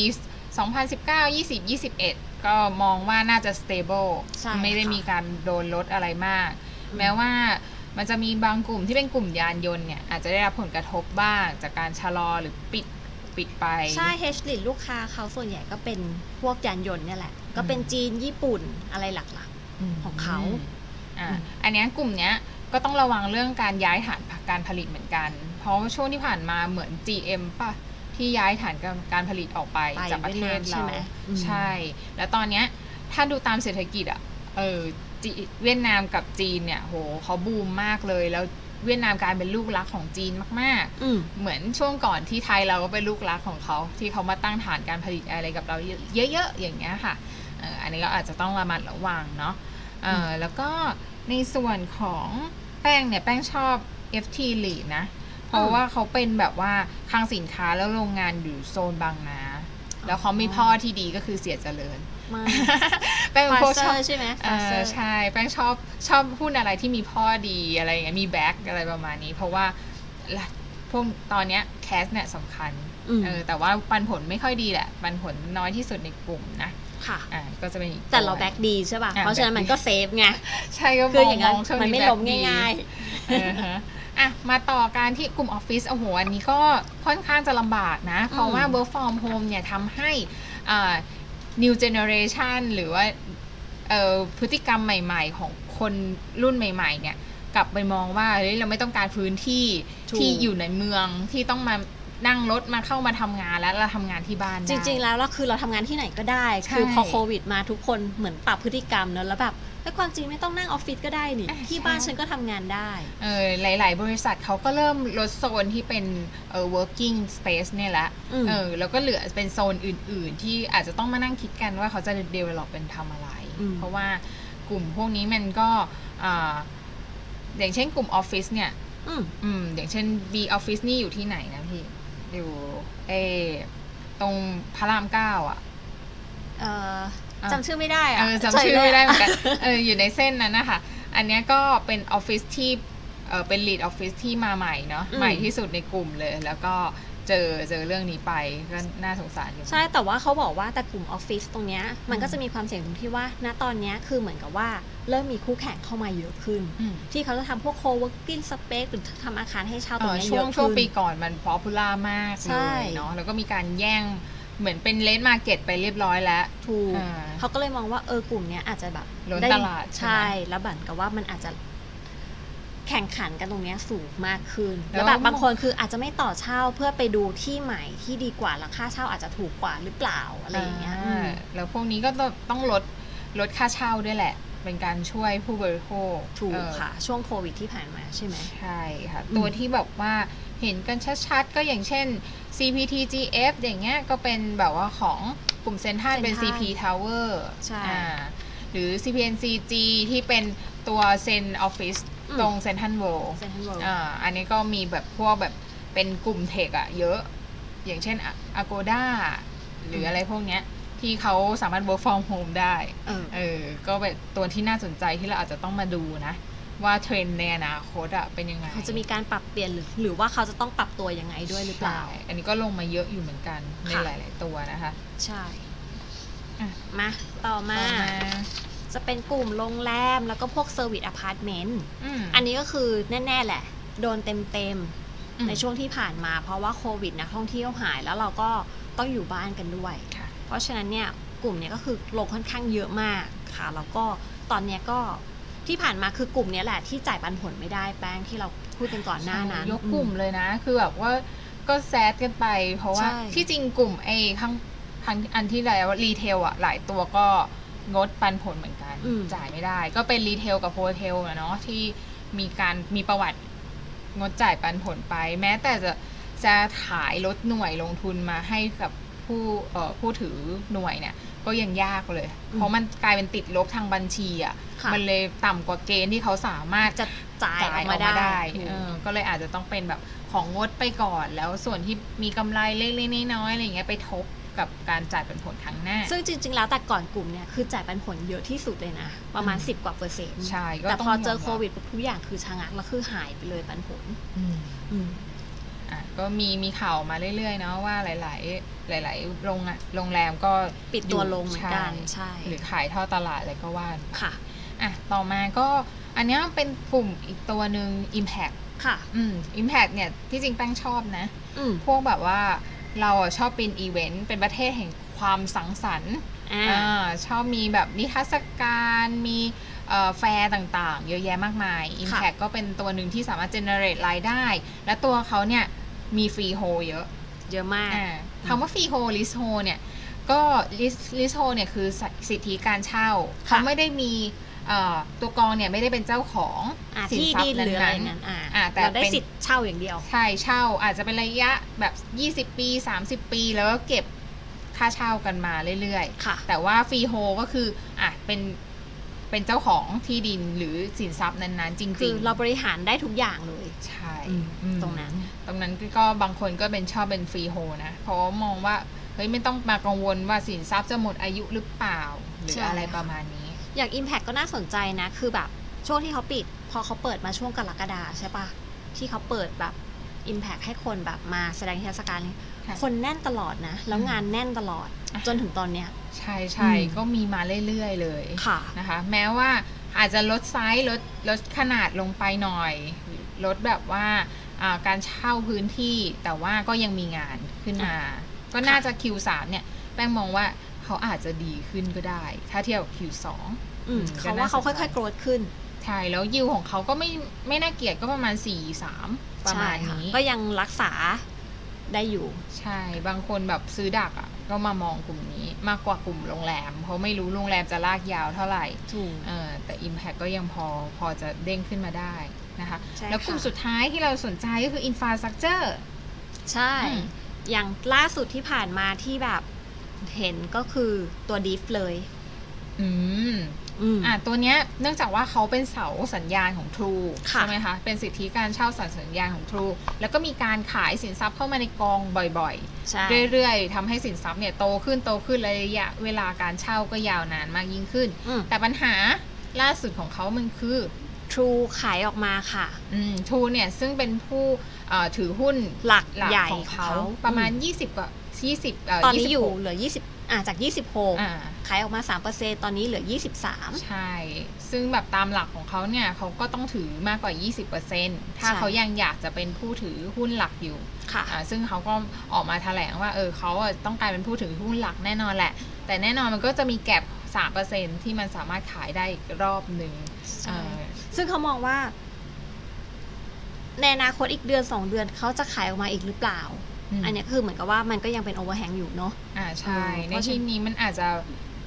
2019 20 21ก็มองว่าน่าจะ stable ไม่ได้มีการโดนลดอะไรมากแม้ว่ามันจะมีบางกลุ่มที่เป็นกลุ่มยานยนต์เนี่ยอาจจะได้รับผลกระทบบ้างจากการชะลอหรือปิดไปใช่ H Lead ลูกค้าเขาส่วนใหญ่ก็เป็นพวกยานยนต์เนี่ยแหละก็เป็นจีนญี่ปุ่นอะไรหลักๆของเขาอันนี้กลุ่มเนี้ยก็ต้องระวังเรื่องการย้ายฐานการผลิตเหมือนกันเพราะช่วงที่ผ่านมาเหมือน GM ป่ะที่ย้ายฐานการผลิตออกไปจากประเทศเราใช่แล้วตอนเนี้ยถ้าดูตามเศรษฐกิจเวียดนามกับจีนเนี่ยโหเขาบูมมากเลยแล้วเวียดนามกลายเป็นลูกรักของจีนมากๆเหมือนช่วงก่อนที่ไทยเราก็เป็นลูกรักของเขาที่เขามาตั้งฐานการผลิตอะไรกับเราเยอะๆอย่างเงี้ยค่ะอันนี้ก็อาจจะต้องระมัดระวังเนาะแล้วก็ในส่วนของแป้งเนี่ยแป้งชอบ FT Lead นะเพราะว่าเขาเป็นแบบว่าคลังสินค้าแล้วโรงงานอยู่โซนบางนาแล้วเขามีพ่อที่ดีก็คือเสียเจริญแป้งชอบใช่ไหมใช่แป้งชอบหุ้นอะไรที่มีพ่อดีอะไรอย่างเงี้ยมีแบ็คอะไรประมาณนี้เพราะว่าพวกตอนเนี้ยแคสเนี่ยสำคัญแต่ว่าปันผลไม่ค่อยดีแหละปันผลน้อยที่สุดในกลุ่มนะค่ะก็จะเป็นแต่เราแบ็คดีใช่ป่ะเพราะฉะนั้นมันก็เซฟไงใช่ก็คืออย่างนั้นมันไม่ล้มง่ายๆมาต่อการที่กลุ่มออฟฟิศโอ้โหอันนี้ก็ค่อนข้างจะลำบากนะเพราะว่า work from home เนี่ยทำให้new generation หรือว่าพฤติกรรมใหม่ๆของคนรุ่นใหม่ๆเนี่ยกลับไปมองว่าเฮ้ยเราไม่ต้องการพื้นที่ที่อยู่ในเมืองที่ต้องมานั่งรถมาเข้ามาทำงานแล้วเราทำงานที่บ้านจริงๆแล้วคือเราทำงานที่ไหนก็ได้คือพอโควิดมาทุกคนเหมือนปรับพฤติกรรมเนอะแล้วแบบความจริงไม่ต้องนั่งออฟฟิศก็ได้นี่ที่บ้านฉันก็ทำงานได้หลายๆบริษัทเขาก็เริ่มลดโซนที่เป็นworking space เนี่ยแหละแล้วก็เหลือเป็นโซนอื่นๆที่อาจจะต้องมานั่งคิดกันว่าเขาจะ develop เป็นทำอะไรเพราะว่ากลุ่มพวกนี้มันก็อย่างเช่นกลุ่มออฟฟิศเนี่ยอย่างเช่น B Office นี่อยู่ที่ไหนนะพี่อยู่ตรงพระราม9อ่ะจำชื่อไม่ได้จำชื่อไม่ได้เหมือนกันอยู่ในเส้นนั้นนะคะอันนี้ก็เป็นออฟฟิศที่เป็น lead office ที่มาใหม่เนาะใหม่ที่สุดในกลุ่มเลยแล้วก็เจอเรื่องนี้ไปก็น่าสงสารอยู่ใช่แต่ว่าเขาบอกว่าแต่กลุ่มออฟฟิศตรงเนี้ยมันก็จะมีความเสี่ยงตรงที่ว่าณตอนนี้คือเหมือนกับว่าเริ่มมีคู่แข่งเข้ามาเยอะขึ้นที่เขาจะทำพวก co-working space หรือทำอาคารให้เช่าตรงนี้เยอะขึ้นช่วงปีก่อนมัน popular มากเลยเนาะแล้วก็มีการแย่งเหมือนเป็นเลนส์มาร์เก็ตไปเรียบร้อยแล้วถูกเขาก็เลยมองว่ากลุ่มนี้อาจจะแบบล้นตลาดใช่แล้วบั่นกับว่ามันอาจจะแข่งขันกันตรงนี้สูงมากขึ้นแล้วแบบบางคนคืออาจจะไม่ต่อเช่าเพื่อไปดูที่ใหม่ที่ดีกว่าราคาเช่าอาจจะถูกกว่าหรือเปล่าอะไรอย่างเงี้ยแล้วพวกนี้ก็ต้องลดค่าเช่าด้วยแหละเป็นการช่วยผู้บริโภคถูกค่ะช่วงโควิดที่ผ่านมาใช่ไหมใช่ค่ะตัวที่แบบว่าเห็นกันชัดๆก็อย่างเช่น CPTGF อย่างเงี้ยก็เป็นแบบว่าของกลุ่มเซ็นทรัลเป็น CP Tower ใช่หรือ CPNCG ที่เป็นตัวเซ็นออฟฟิศตรงเซ็นทรัลเวิลด์อันนี้ก็มีแบบพวกแบบเป็นกลุ่มเทคอะเยอะอย่างเช่น Agoda หรืออะไรพวกเนี้ยที่เขาสามารถ work from home ได้ก็เป็นตัวที่น่าสนใจที่เราอาจจะต้องมาดูนะว่าเทรนด์ในอนาคตอะเป็นยังไงเขาจะมีการปรับเปลี่ยนหรือว่าเขาจะต้องปรับตัวยังไงด้วยหรือเปล่าอันนี้ก็ลงมาเยอะอยู่เหมือนกันในหลายๆตัวนะคะใช่มาต่อมาจะเป็นกลุ่มโรงแรมแล้วก็พวกเซอร์วิสอพาร์ตเมนต์อันนี้ก็คือแน่ๆแหละโดนเต็มๆในช่วงที่ผ่านมาเพราะว่าโควิดนักท่องเที่ยวหายแล้วเราก็ต้องอยู่บ้านกันด้วยเพราะฉะนั้นเนี่ยกลุ่มนี้ก็คือลงค่อนข้างเยอะมากค่ะแล้วก็ตอนนี้ก็ที่ผ่านมาคือกลุ่มนี้แหละที่จ่ายปันผลไม่ได้แป้งที่เราพูดกันก่อนหน้านั้นยกกลุ่มเลยนะคือแบบว่าก็แซดกันไปเพราะว่าที่จริงกลุ่มข้างอันที่แล้วรีเทลอะหลายตัวก็งดปันผลเหมือนกันจ่ายไม่ได้ก็เป็นรีเทลกับโฮเทลเนาะที่มีประวัติงดจ่ายปันผลไปแม้แต่จะขายลดหน่วยลงทุนมาให้กับผู้ถือหน่วยเนี่ยก็ยังยากเลยเพราะมันกลายเป็นติดลบทางบัญชีอ่ะมันเลยต่ำกว่าเกณฑ์ที่เขาสามารถจะจ่ายออกมาได้ก็เลยอาจจะต้องเป็นแบบของงดไปก่อนแล้วส่วนที่มีกำไรเล็กๆน้อยๆอะไรเงี้ยไปทบกับการจ่ายปันผลครั้งหน้าซึ่งจริงๆแล้วแต่ก่อนกลุ่มเนี่ยคือจ่ายปันผลเยอะที่สุดเลยนะประมาณ10 กว่า% ใช่แต่พอเจอโควิดทุกอย่างคือชะงักแล้วคือหายไปเลยปันผลก็มีข่าวมาเรื่อยๆเนาะว่าหลายโรงแรมก็ปิดตัวลงเหมือนกันใช่หรือขายท่อตลาดอะไรก็ว่าค่ะต่อมาก็อันนี้เป็นกลุ่มอีกตัวหนึ่ง Impact ค่ะ Impact เนี่ยที่จริงแป้งชอบนะพวกแบบว่าเราชอบเป็นอีเวนต์เป็นประเทศแห่งความสังสรรค์ชอบมีแบบนิทรรศการมีแฟร์ต่างๆเยอะแยะมากมาย Impact ก็เป็นตัวหนึ่งที่สามารถ generate รายได้และตัวเขาเนี่ยมีฟรีโฮเยอะมากคำว่าฟรีโฮลิสโฮเนี่ยก็ลิสโฮเนี่ยคือสิทธิการเช่าเขาไม่ได้มีตัวกองเนี่ยไม่ได้เป็นเจ้าของสินทรัพย์นั้นแต่เราได้สิทธิ์เช่าอย่างเดียวใช่เช่าอาจจะเป็นระยะแบบ20 ปี30 ปีแล้วก็เก็บค่าเช่ากันมาเรื่อยๆแต่ว่าฟรีโฮก็คือเป็นเจ้าของที่ดินหรือสินทรัพย์นั้นๆจริงๆคือเราบริหารได้ทุกอย่างเลยใช่ตรงนั้นก็บางคนก็ชอบเป็นฟรีโฮนะเพราะมองว่าเฮ้ยไม่ต้องมากังวลว่าสินทรัพย์จะหมดอายุหรือเปล่าหรืออะไรประมาณนี้อย่าง Impact ก็น่าสนใจนะคือแบบช่วงที่เขาปิดพอเขาเปิดมาช่วงกรกฎาใช่ปะที่เขาเปิดแบบ Impact ให้คนแบบมาแสดงนิทรรศการคนแน่นตลอดนะแล้วงานแน่นตลอดจนถึงตอนเนี้ยใช่ก็มีมาเรื่อยๆเลยนะคะแม้ว่าอาจจะลดไซส์ลดขนาดลงไปหน่อยลดแบบว่าการเช่าพื้นที่แต่ว่าก็ยังมีงานขึ้นมาก็น่าจะ Q3 เนี่ยแป้งมองว่าเขาอาจจะดีขึ้นก็ได้ถ้าเทียบกับ Q2 เขาว่าเขาค่อยๆโกรธขึ้นใช่แล้วยิวของเขาก็ไม่น่าเกลียดก็ประมาณ 4.3 ประมาณนี้ก็ยังรักษาได้อยู่ใช่บางคนแบบซื้อดักก็มามองกลุ่มนี้มากกว่ากลุ่มโรงแรมเพราะไม่รู้โรงแรมจะลากยาวเท่าไหร่แต่ Impact ก็ยังพอจะเด้งขึ้นมาได้นะคะแล้วกลุ่มสุดท้ายที่เราสนใจก็คือ Infrastructure ใช่อย่างล่าสุดที่ผ่านมาที่แบบเห็นก็คือตัว DIF เลยตัวเนี้ยเนื่องจากว่าเขาเป็นเสาสัญญาณของ True ใช่ไหมคะเป็นสิทธิการเช่าสัญญาณของ True แล้วก็มีการขายสินทรัพย์เข้ามาในกองบ่อยๆเรื่อยๆทำให้สินทรัพย์เนี่ยโตขึ้นระยะเวลาการเช่าก็ยาวนานมากยิ่งขึ้นแต่ปัญหาล่าสุดของเขามันคือ True ขายออกมาค่ะ True เนี่ยซึ่งเป็นผู้ถือหุ้นหลักใหญ่ของเขาประมาณ20 กว่าตอนนี้อยู่เหลือ20จาก26ขายออกมา 3% ตอนนี้เหลือ23 ใช่ซึ่งแบบตามหลักของเขาเนี่ยเขาก็ต้องถือมากกว่า 20% ถ้าเขายังอยากจะเป็นผู้ถือหุ้นหลักอยู่ซึ่งเขาก็ออกมาแถลงว่าเขาต้องการเป็นผู้ถือหุ้นหลักแน่นอนแหละแต่แน่นอนมันก็จะมีแก็บ 3% ที่มันสามารถขายได้อีกรอบหนึ่งซึ่งเขามองว่าในอนาคตอีกเดือน2เดือนเขาจะขายออกมาอีกหรือเปล่าอันนี้คือเหมือนกับว่ามันก็ยังเป็นโอเวอร์แฮงอยู่เนาะใช่ในที่นี้มันอาจจะ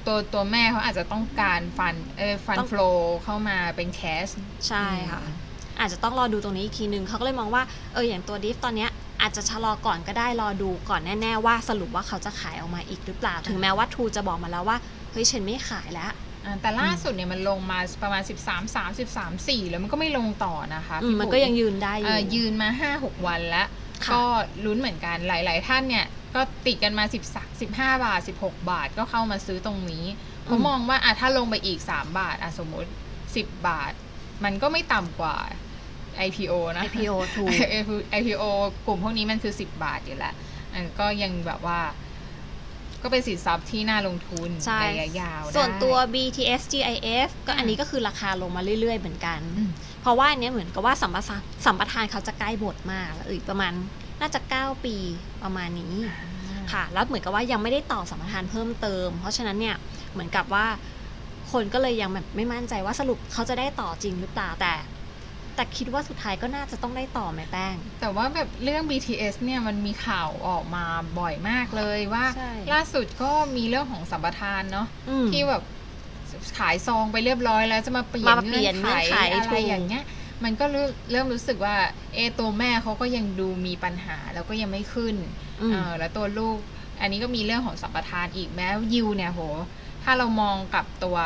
ตัวแม่เขาอาจจะต้องการฟันโฟลเข้ามาเป็นแคชใช่ค่ะอาจจะต้องรอดูตรงนี้อีกทีนึงเขาก็เลยมองว่าอย่างตัวดิฟตอนเนี้ยอาจจะชะลอก่อนก็ได้รอดูก่อนแน่ๆว่าสรุปว่าเขาจะขายออกมาอีกหรือเปล่าถึงแม้ว่าทูจะบอกมาแล้วว่าเฮ้ยฉันไม่ขายแล้วแต่ล่าสุดเนี่ยมันลงมาประมาณ13.4แล้วมันก็ไม่ลงต่อนะคะมันก็ยังยืนได้อยู่ยืนมา 5-6 วันแล้วก็ลุ้นเหมือนกันหลายๆท่านเนี่ยก็ติดกันมา15 บาท16 บาทก็เข้ามาซื้อตรงนี้ผมมองว่าถ้าลงไปอีก3 บาทสมมติ10 บาทมันก็ไม่ต่ำกว่า IPO นะ IPO ถูก IPO กลุ่มพวกนี้มันคือ10 บาทอยู่แล้วก็ยังแบบว่าก็เป็นสินทรัพย์ที่น่าลงทุนระยะยาวส่วนตัว BTS GIF ก็อันนี้ก็คือราคาลงมาเรื่อยๆเหมือนกันเพราะว่าอันนี้เหมือนกับว่าสัมปทานเขาจะใกล้หมดมากอีกประมาณน่าจะ9 ปีประมาณนี้ค่ะแล้วเหมือนกับว่ายังไม่ได้ต่อสัมปทานเพิ่มเติมเพราะฉะนั้นเนี่ยเหมือนกับว่าคนก็เลยยังแบบไม่มั่นใจว่าสรุปเขาจะได้ต่อจริงหรือเปล่าแต่คิดว่าสุดท้ายก็น่าจะต้องได้ต่อไหมแป้งแต่ว่าแบบเรื่อง BTS เนี่ยมันมีข่าวออกมาบ่อยมากเลยว่าล่าสุดก็มีเรื่องของสัมปทานเนาะที่แบบขายซองไปเรียบร้อยแล้วจะมาเปลี่ยนเงื่อนไขอะไรอย่างเงี้ยมันก็เริ่มรู้สึกว่าตัวแม่เขาก็ยังดูมีปัญหาแล้วก็ยังไม่ขึ้นแล้วตัวลูกอันนี้ก็มีเรื่องของสัมปทานอีกแม้ยิวเนี่ยโหถ้าเรามองกับตัว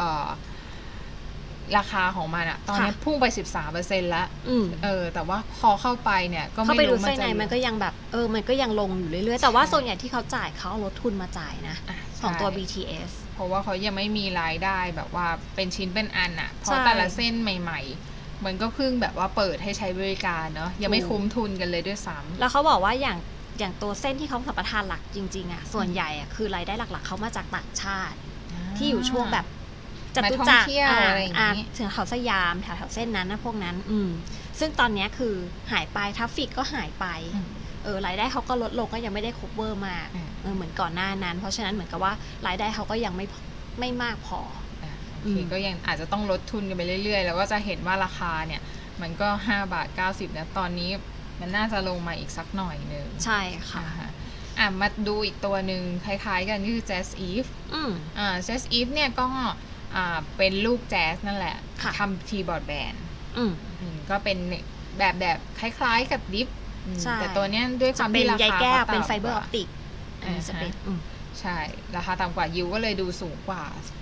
ราคาของมันตอนนี้พุ่งไป 13% แล้วแต่ว่าพอเข้าไปเนี่ยก็ไม่รู้มันจะมันก็ยังแบบมันก็ยังลงอยู่เรื่อยๆแต่ว่าส่วนใหญ่ที่เขาจ่ายเขาลดทุนมาจ่ายนะของตัว BTS เพราะว่าเขายังไม่มีรายได้แบบว่าเป็นชิ้นเป็นอันเพราะแต่ละเส้นใหม่ๆมันก็เพิ่งแบบว่าเปิดให้ใช้บริการเนาะยังไม่คุ้มทุนกันเลยด้วยซ้ำแล้วเขาบอกว่าอย่างตัวเส้นที่เขาสัมปทานหลักจริงๆส่วนใหญ่คือรายได้หลักๆเขามาจากต่างชาติที่อยู่ช่วงแบบจตุจักรถึงเขาสยามแถวเส้นนั้นนะพวกนั้นซึ่งตอนนี้คือหายไปทราฟฟิกก็หายไปรายได้เขาก็ลดลงก็ยังไม่ได้คัฟเวอร์มากเหมือนก่อนหน้านั้นเพราะฉะนั้นเหมือนกับว่ารายได้เขาก็ยังไม่มากพอก็ยังอาจจะต้องลดทุนกันไปเรื่อยๆแล้วก็จะเห็นว่าราคาเนี่ยมันก็5.90 บาทนะตอนนี้มันน่าจะลงมาอีกสักหน่อยนึงใช่ค่ะมาดูอีกตัวหนึ่งคล้ายๆกันคือ Jazz Eve Jazz Eve เนี่ยก็เป็นลูกแจ๊สนั่นแหละทำทีบอร์ดแบนด์ก็เป็นแบบคล้ายๆกับดิฟแต่ตัวนี้ด้วยความที่ราคาเป็นไฟเบอร์ออปติกใช่ราคาต่ำกว่ายิวก็เลยดูสูงกว่า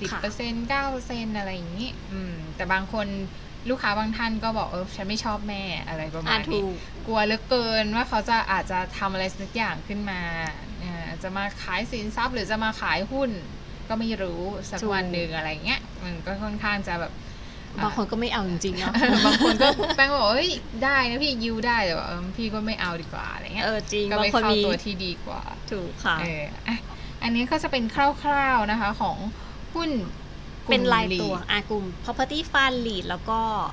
10% 9% อะไรอย่างนี้แต่บางคนลูกค้าบางท่านก็บอกฉันไม่ชอบแม่อะไรประมาณนี้กลัวเหลือเกินว่าเขาอาจจะทำอะไรสักอย่างขึ้นมาจะมาขายสินทรัพย์หรือจะมาขายหุ้นก็ไม่รู้สักวันหนึ่งอะไรเงี้ยมันก็ค่อนข้างจะแบบบางคนก็ไม่เอาจริงๆเนาะบางคนก็แป้งบอกได้นะพี่ยิวได้แต่ว่าพี่ก็ไม่เอาดีกว่าอะไรเงี้ยจริงก็ไปเข้าตัวที่ดีกว่าถูกค่ะอันนี้ก็จะเป็นคร่าวๆนะคะของหุ้นเป็นรายตัวกลุ่ม property fund lead แล้วก็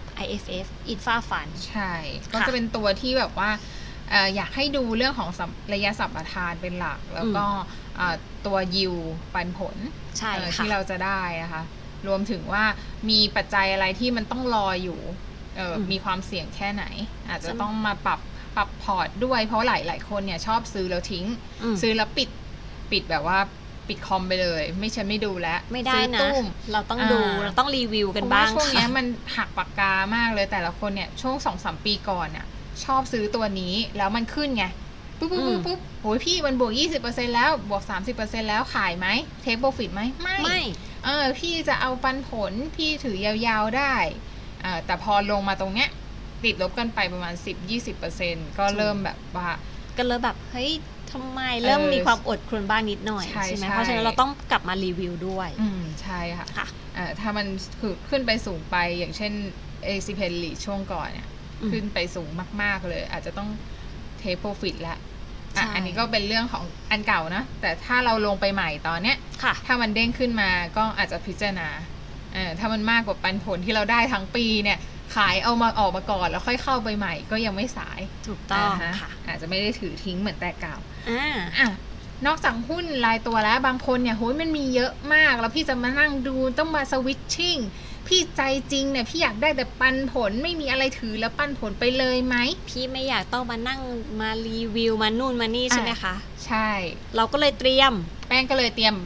IFF infra fund ใช่ก็จะเป็นตัวที่แบบว่าอยากให้ดูเรื่องของระยะสัมปทานเป็นหลักแล้วก็ตัวยิวปันผลที่เราจะได้นะคะรวมถึงว่ามีปัจจัยอะไรที่มันต้องรออยู่มีความเสี่ยงแค่ไหนอาจจะต้องมาปรับพอร์ตด้วยเพราะหลายๆคนเนี่ยชอบซื้อแล้วทิ้งซื้อแล้วปิดแบบว่าปิดคอมไปเลยไม่ดูแล้วไม่ได้นะเราต้องดูเราต้องรีวิวกันบ้างช่วงนี้มันหักปากกามากเลยแต่ละคนเนี่ยช่วง 2-3 ปีก่อนเนี่ยชอบซื้อตัวนี้แล้วมันขึ้นไงปุ๊บโหยพี่มันบวก 20% แล้วบวก 30% แล้วขายไหมเทคโปรฟิตไหมไม่พี่จะเอาปันผลพี่ถือยาวๆได้แต่พอลงมาตรงเนี้ยติดลบกันไปประมาณ 10-20% ก็เริ่มแบบว่าก็เลยแบบเฮ้ยทำไมเริ่มมีความอดทนบ้างนิดหน่อยใช่ไหมเพราะฉะนั้นเราต้องกลับมารีวิวด้วยใช่ค่ะถ้ามันขึ้นไปสูงไปอย่างเช่นซีเพนลีช่วงก่อนเนี่ยขึ้นไปสูงมากๆเลยอาจจะต้องเทคโปรฟิตละอันนี้ก็เป็นเรื่องของอันเก่านะแต่ถ้าเราลงไปใหม่ตอนเนี้ยถ้ามันเด้งขึ้นมาก็อาจจะพิจารณาถ้ามันมากกว่าปันผลที่เราได้ทั้งปีเนี่ยขายออกมาก่อนแล้วค่อยเข้าไปใหม่ก็ยังไม่สายถูกต้องค่ะอาจจะไม่ได้ถือทิ้งเหมือนแต่เก่านอกจากหุ้นรายตัวแล้วบางคนเนี่ยโหยมันมีเยอะมากแล้วพี่จะมานั่งดูต้องมาสวิตชิ่งพี่ใจจริงเนี่ยพี่อยากได้แต่ปันผลไม่มีอะไรถือแล้วปันผลไปเลยไหมพี่ไม่อยากต้องมานั่งมารีวิวมานู่นมานี่ใช่ไหมคะใช่เราก็เลยแป้งก็เลยเตรียม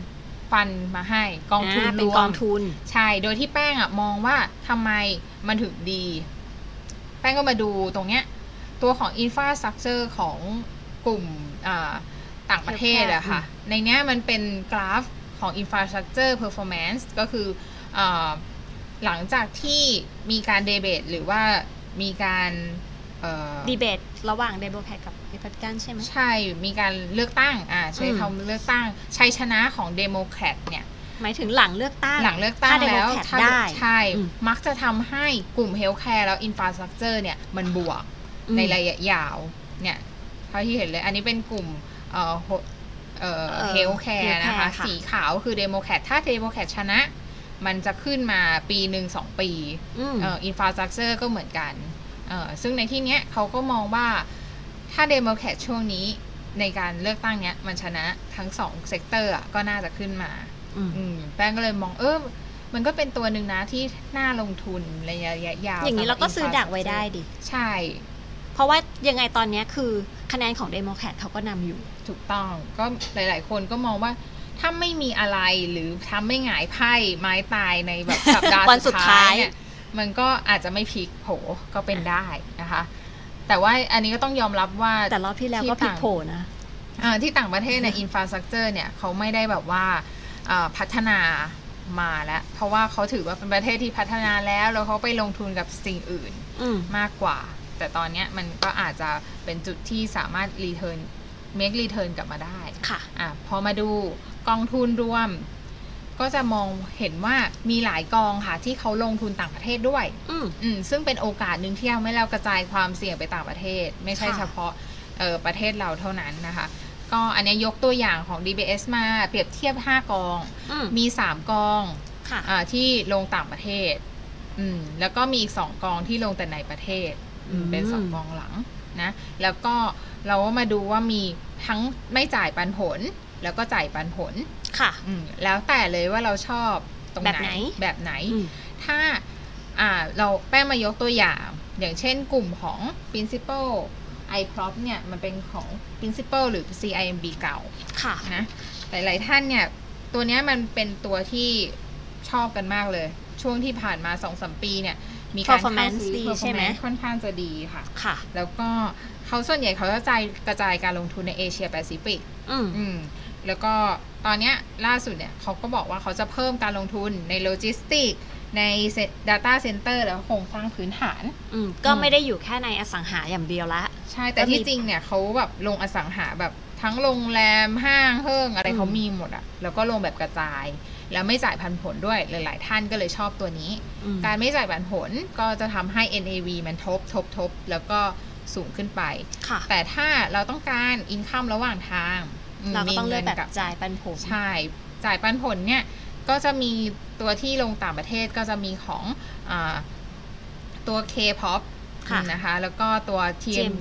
ฟันมาให้กองทุนรวมกองทุนใช่โดยที่แป้งมองว่าทำไมมันถึงดีแป้งก็มาดูตรงเนี้ยตัวของ infrastructure ของกลุ่มต่างประเทศอะค่ะในเนี้ยมันเป็นกราฟของ infrastructure performance ก็คือหลังจากที่มีการเดเบตหรือว่ามีการดีเบตระหว่างเดโมแครตกับริพับลิกันใช่ไหมใช่มีการเลือกตั้งใช้คำเลือกตั้งชัยชนะของเดโมแครตเนี่ยหมายถึงหลังเลือกตั้งแล้วถ้าได้ใช่มักจะทำให้กลุ่มเฮลท์แคร์แล้วอินฟราสตรัคเจอร์เนี่ยมันบวกในระยะยาวเนี่ยเท่าที่เห็นเลยอันนี้เป็นกลุ่มเฮลท์แคร์นะคะสีขาวคือเดโมแครตถ้าเดโมแครตชนะมันจะขึ้นมาปีหนึ่ง2 ปีอินฟราสตรัคเจอร์ก็เหมือนกันซึ่งในที่นี้เขาก็มองว่าถ้าเดโมแครตช่วงนี้ในการเลือกตั้งเนี้ยมันชนะทั้ง2เซกเตอร์ก็น่าจะขึ้นมาแป้งก็เลยมองมันก็เป็นตัวหนึ่งนะที่น่าลงทุนระยะยาวอย่างนี้เราก็ซื้อดักไว้ได้ดิใช่เพราะว่ายังไงตอนนี้คือคะแนนของเดโมแครตเขาก็นำอยู่ถูกต้องก็หลายๆคนก็มองว่าถ้าไม่มีอะไรหรือทำไม่หงายไพ่ไม้ตายในแบบสัปดาห์สุดท้ายเนี่ยมันก็อาจจะไม่พลิกโผก็เป็นได้นะคะแต่ว่าอันนี้ก็ต้องยอมรับว่าแต่รอบที่แล้วก็พลิกโผนะที่ต่างประเทศในอินฟราสตรัคเจอร์เนี่ยเขาไม่ได้แบบว่าพัฒนามาแล้วเพราะว่าเขาถือว่าเป็นประเทศที่พัฒนาแล้วเขาไปลงทุนกับสิ่งอื่นมากกว่าแต่ตอนนี้มันก็อาจจะเป็นจุดที่สามารถรีเทิร์นกลับมาได้ค่ะพอมาดูกองทุนรวมก็จะมองเห็นว่ามีหลายกองค่ะที่เขาลงทุนต่างประเทศด้วยซึ่งเป็นโอกาสหนึ่งที่ทำให้เรากระจายความเสี่ยงไปต่างประเทศไม่ใช่เฉพาะประเทศเราเท่านั้นนะคะก็อันนี้ยกตัวอย่างของ DBS มาเปรียบเทียบ5 กองมี3 กองที่ลงต่างประเทศแล้วก็มีอีก2 กองที่ลงแต่ในประเทศเป็น2 กองหลังนะแล้วก็เราก็มาดูว่ามีทั้งไม่จ่ายปันผลแล้วก็จ่ายปันผลค่ะแล้วแต่เลยว่าเราชอบตรงไหนแบบไหนถ้าเราแป้งมายกตัวอย่างเช่นกลุ่มของ principal iProp เนี่ยมันเป็นของ principal หรือ CIMB เก่าค่ะนะหลายๆท่านเนี่ยตัวนี้มันเป็นตัวที่ชอบกันมากเลยช่วงที่ผ่านมา 2-3 ปีเนี่ยมีการเข้าซื้อ performance ค่อนข้างจะดีค่ะแล้วก็เขาส่วนใหญ่เขาจะกระจายการลงทุนในเอเชียแปซิฟิกแล้วก็ตอนนี้ล่าสุดเนี่ยเขาก็บอกว่าเขาจะเพิ่มการลงทุนในโลจิสติกใน Data Center แล้วโครงสร้างพื้นฐานก็ไม่ได้อยู่แค่ในอสังหาอย่างเดียวละใช่แต่ที่จริงเนี่ยเขาแบบลงอสังหาแบบทั้งโรงแรมห้างเฮิ่งอะไรเขามีหมดแล้วก็ลงแบบกระจายแล้วไม่จ่ายปันผลด้วยหลายๆท่านก็เลยชอบตัวนี้การไม่จ่ายปันผลก็จะทำให้ NAV มันทบแล้วก็สูงขึ้นไปแต่ถ้าเราต้องการอินคัมระหว่างทางเราก็ต้องเลือกแบบจ่ายปันผลใช่จ่ายปันผลเนี่ยก็จะมีตัวที่ลงต่างประเทศก็จะมีของตัว K-pop นะคะแล้วก็ตัว TMB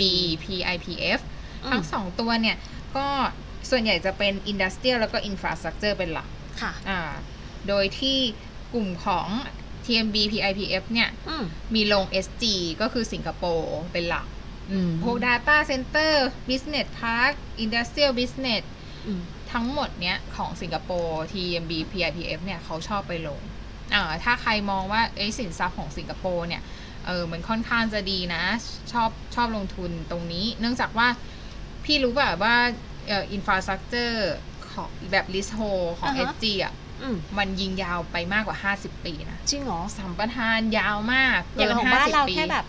PIPF ทั้ง2ตัวเนี่ยก็ส่วนใหญ่จะเป็น Industrial แล้วก็ Infrastructure เป็นหลักโดยที่กลุ่มของ TMB PIPF เนี่ยมีลง SG ก็คือสิงคโปร์เป็นหลักพวก Data Center Business Park Industrial Business ทั้งหมดเนี้ยของสิงคโปร์ TMB PIPF เนี่ยเขาชอบไปลงถ้าใครมองว่าสินทรัพย์ของสิงคโปร์เนี่ยมันค่อนข้างจะดีนะชอบลงทุนตรงนี้เนื่องจากว่าพี่รู้แบบว่าinfrastructure ของแบบ leasehold ของ SG มันยิงยาวไปมากกว่า50 ปีนะจริงเหรอสัมปทานยาวมากอย่างของบ้านเราแค่แบบ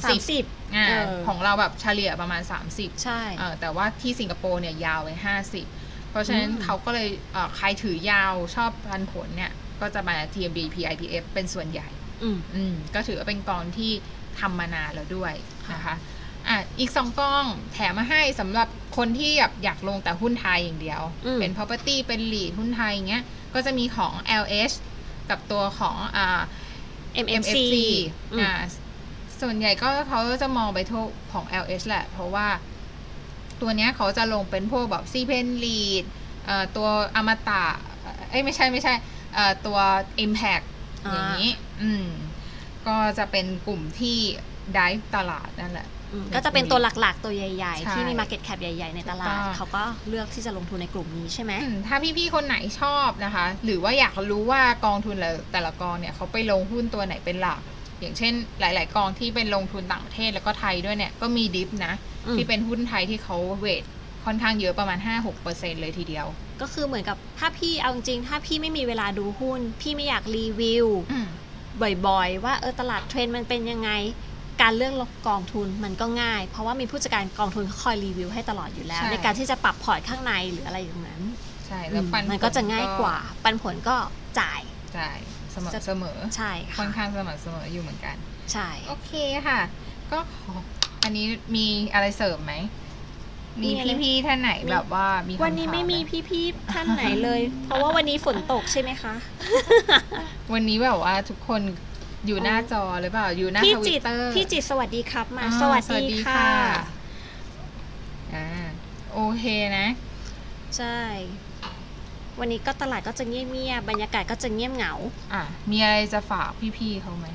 30ของเราแบบเฉลี่ยประมาณ30 ใช่แต่ว่าที่สิงคโปร์เนี่ยยาวไป50เพราะฉะนั้นเขาก็เลยใครถือยาวชอบปันผลเนี่ยก็จะมา TMB PIPF เป็นส่วนใหญ่ก็ถือว่าเป็นกองที่ทำมานานแล้วด้วยนะคะอีก2 กองแถมมาให้สำหรับคนที่อยากลงแต่หุ้นไทยอย่างเดียวเป็น property เป็น REIT หุ้นไทยอย่างเงี้ยก็จะมีของ LH กับตัวของ MFC ส่วนใหญ่ก็เขาจะมองไปทุกของ LH แหละเพราะว่าตัวเนี้ยเขาจะลงเป็นพวกแบบ CPEN REIT ตัวอมตะไม่ใช่ตัว Impact อย่างนี้ก็จะเป็นกลุ่มที่ได้ตลาดนั่นแหละก็จะเป็นตัวหลักๆตัวใหญ่ๆที่มีใช่ Market Cap ใหญ่ๆในตลาดถูกต้องเขาก็เลือกที่จะลงทุนในกลุ่มนี้ใช่ไหมถ้าพี่ๆคนไหนชอบนะคะ หรือว่าอยากรู้ว่ากองทุนแต่ละกองเนี่ยเขาไปลงหุ้นตัวไหนเป็นหลัก อย่างเช่นหลายๆกองที่เป็นลงทุนต่างประเทศแล้วก็ไทยด้วยเนี่ยก็มีดิฟนะที่เป็นหุ้นไทยที่เขาเวทค่อนข้างเยอะประมาณ 5-6% เลยทีเดียวก็คือเหมือนกับถ้าพี่เอาจริงๆถ้าพี่ไม่มีเวลาดูหุ้นพี่ไม่อยากรีวิวบ่อยๆว่าตลาดเทรนด์มันเป็นยังไงการเลือกกองทุนมันก็ง่ายเพราะว่ามีผู้จัดการกองทุนเขาคอยรีวิวให้ตลอดอยู่แล้ว ในการที่จะปรับพอร์ตข้างในหรืออะไรอย่างนั้นใช่แล้วมันก็จะง่ายกว่าปันผลก็จ่ายเสมอใช่ค่อนข้างสม่ำเสมออยู่เหมือนกันใช่โอเคค่ะก็อันนี้มีอะไรเสริมไหมมีพี่ๆท่านไหนแบบว่ามีคำถามวันนี้ไม่มีพี่ๆท่านไหนเลย เพราะว่าวันนี้ฝนตกใช่ไหมคะวันนี้แบบว่าทุกคนอยู่หน้าจอหรือเปล่าอยู่หน้าทวิตเตอร์พี่จิตสวัสดีครับมาสวัสดีค่ะโอเคนะใช่วันนี้ก็ตลาดก็จะเงียบๆบรรยากาศก็จะเงียบเหงามีอะไรจะฝากพี่ๆเขาไหม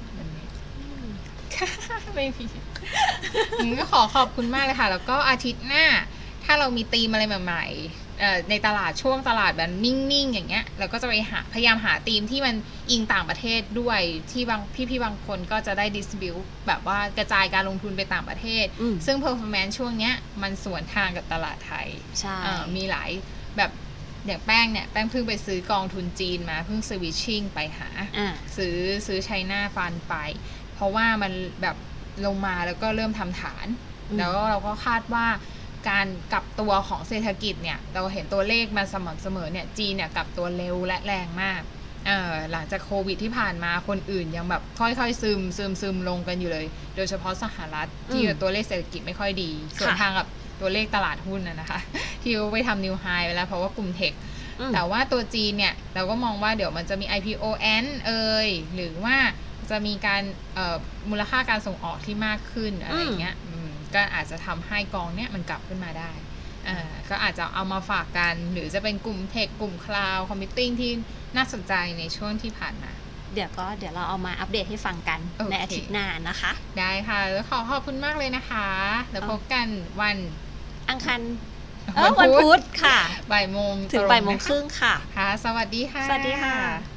ไม่มีก็ขอบคุณมากเลยค่ะแล้วก็อาทิตย์หน้าถ้าเรามีธีมอะไรใหม่ๆในตลาดช่วงตลาดแบบนิ่งๆอย่างเงี้ยเราก็จะไปพยายามหาธีมที่มันอิงต่างประเทศด้วยที่พี่บางคนก็จะได้ดิสบิวแบบว่ากระจายการลงทุนไปต่างประเทศซึ่ง performance ช่วงเนี้ยมันสวนทางกับตลาดไทยมีหลายแบบอย่างแป้งเนี่ยแป้งเพิ่งไปซื้อกองทุนจีนมาเพิ่งสวิตชิ่งไปหาซื้อไชน่าฟันไปเพราะว่ามันแบบลงมาแล้วก็เริ่มทำฐานแล้วเราก็คาดว่าการกลับตัวของเศรษฐกิจเนี่ยเราเห็นตัวเลขมาสม่ำเสมอเนี่ยจีนเนี่ยกลับตัวเร็วและแรงมากหลังจากโควิดที่ผ่านมาคนอื่นยังแบบค่อยๆซึมลงกันอยู่เลยโดยเฉพาะสหรัฐที่ตัวเลขเศรษฐกิจไม่ค่อยดีส่วนทางกับตัวเลขตลาดหุ้นนะคะที่ไปทำนิวไฮไปแล้วเพราะว่ากลุ่มเทคแต่ว่าตัวจีนเนี่ยเราก็มองว่าเดี๋ยวมันจะมี IPO หรือว่าจะมีการมูลค่าการส่งออกที่มากขึ้นอะไรอย่างเงี้ยก็อาจจะทำให้กองเนี้ยมันกลับขึ้นมาได้ก็อาจจะเอามาฝากกันหรือจะเป็นกลุ่มเทคกลุ่มคลาวด์คอมพิวติ้งที่น่าสนใจในช่วงที่ผ่านมาเดี๋ยวเราเอามาอัปเดตให้ฟังกันในอาทิตย์หน้านะคะได้ค่ะแล้วขอบคุณมากเลยนะคะแล้วพบกันวันอังคารวันพุธค่ะบ่ายโมงถึงบ่ายโมงครึ่งค่ะค่ะสวัสดีค่ะสวัสดีค่ะ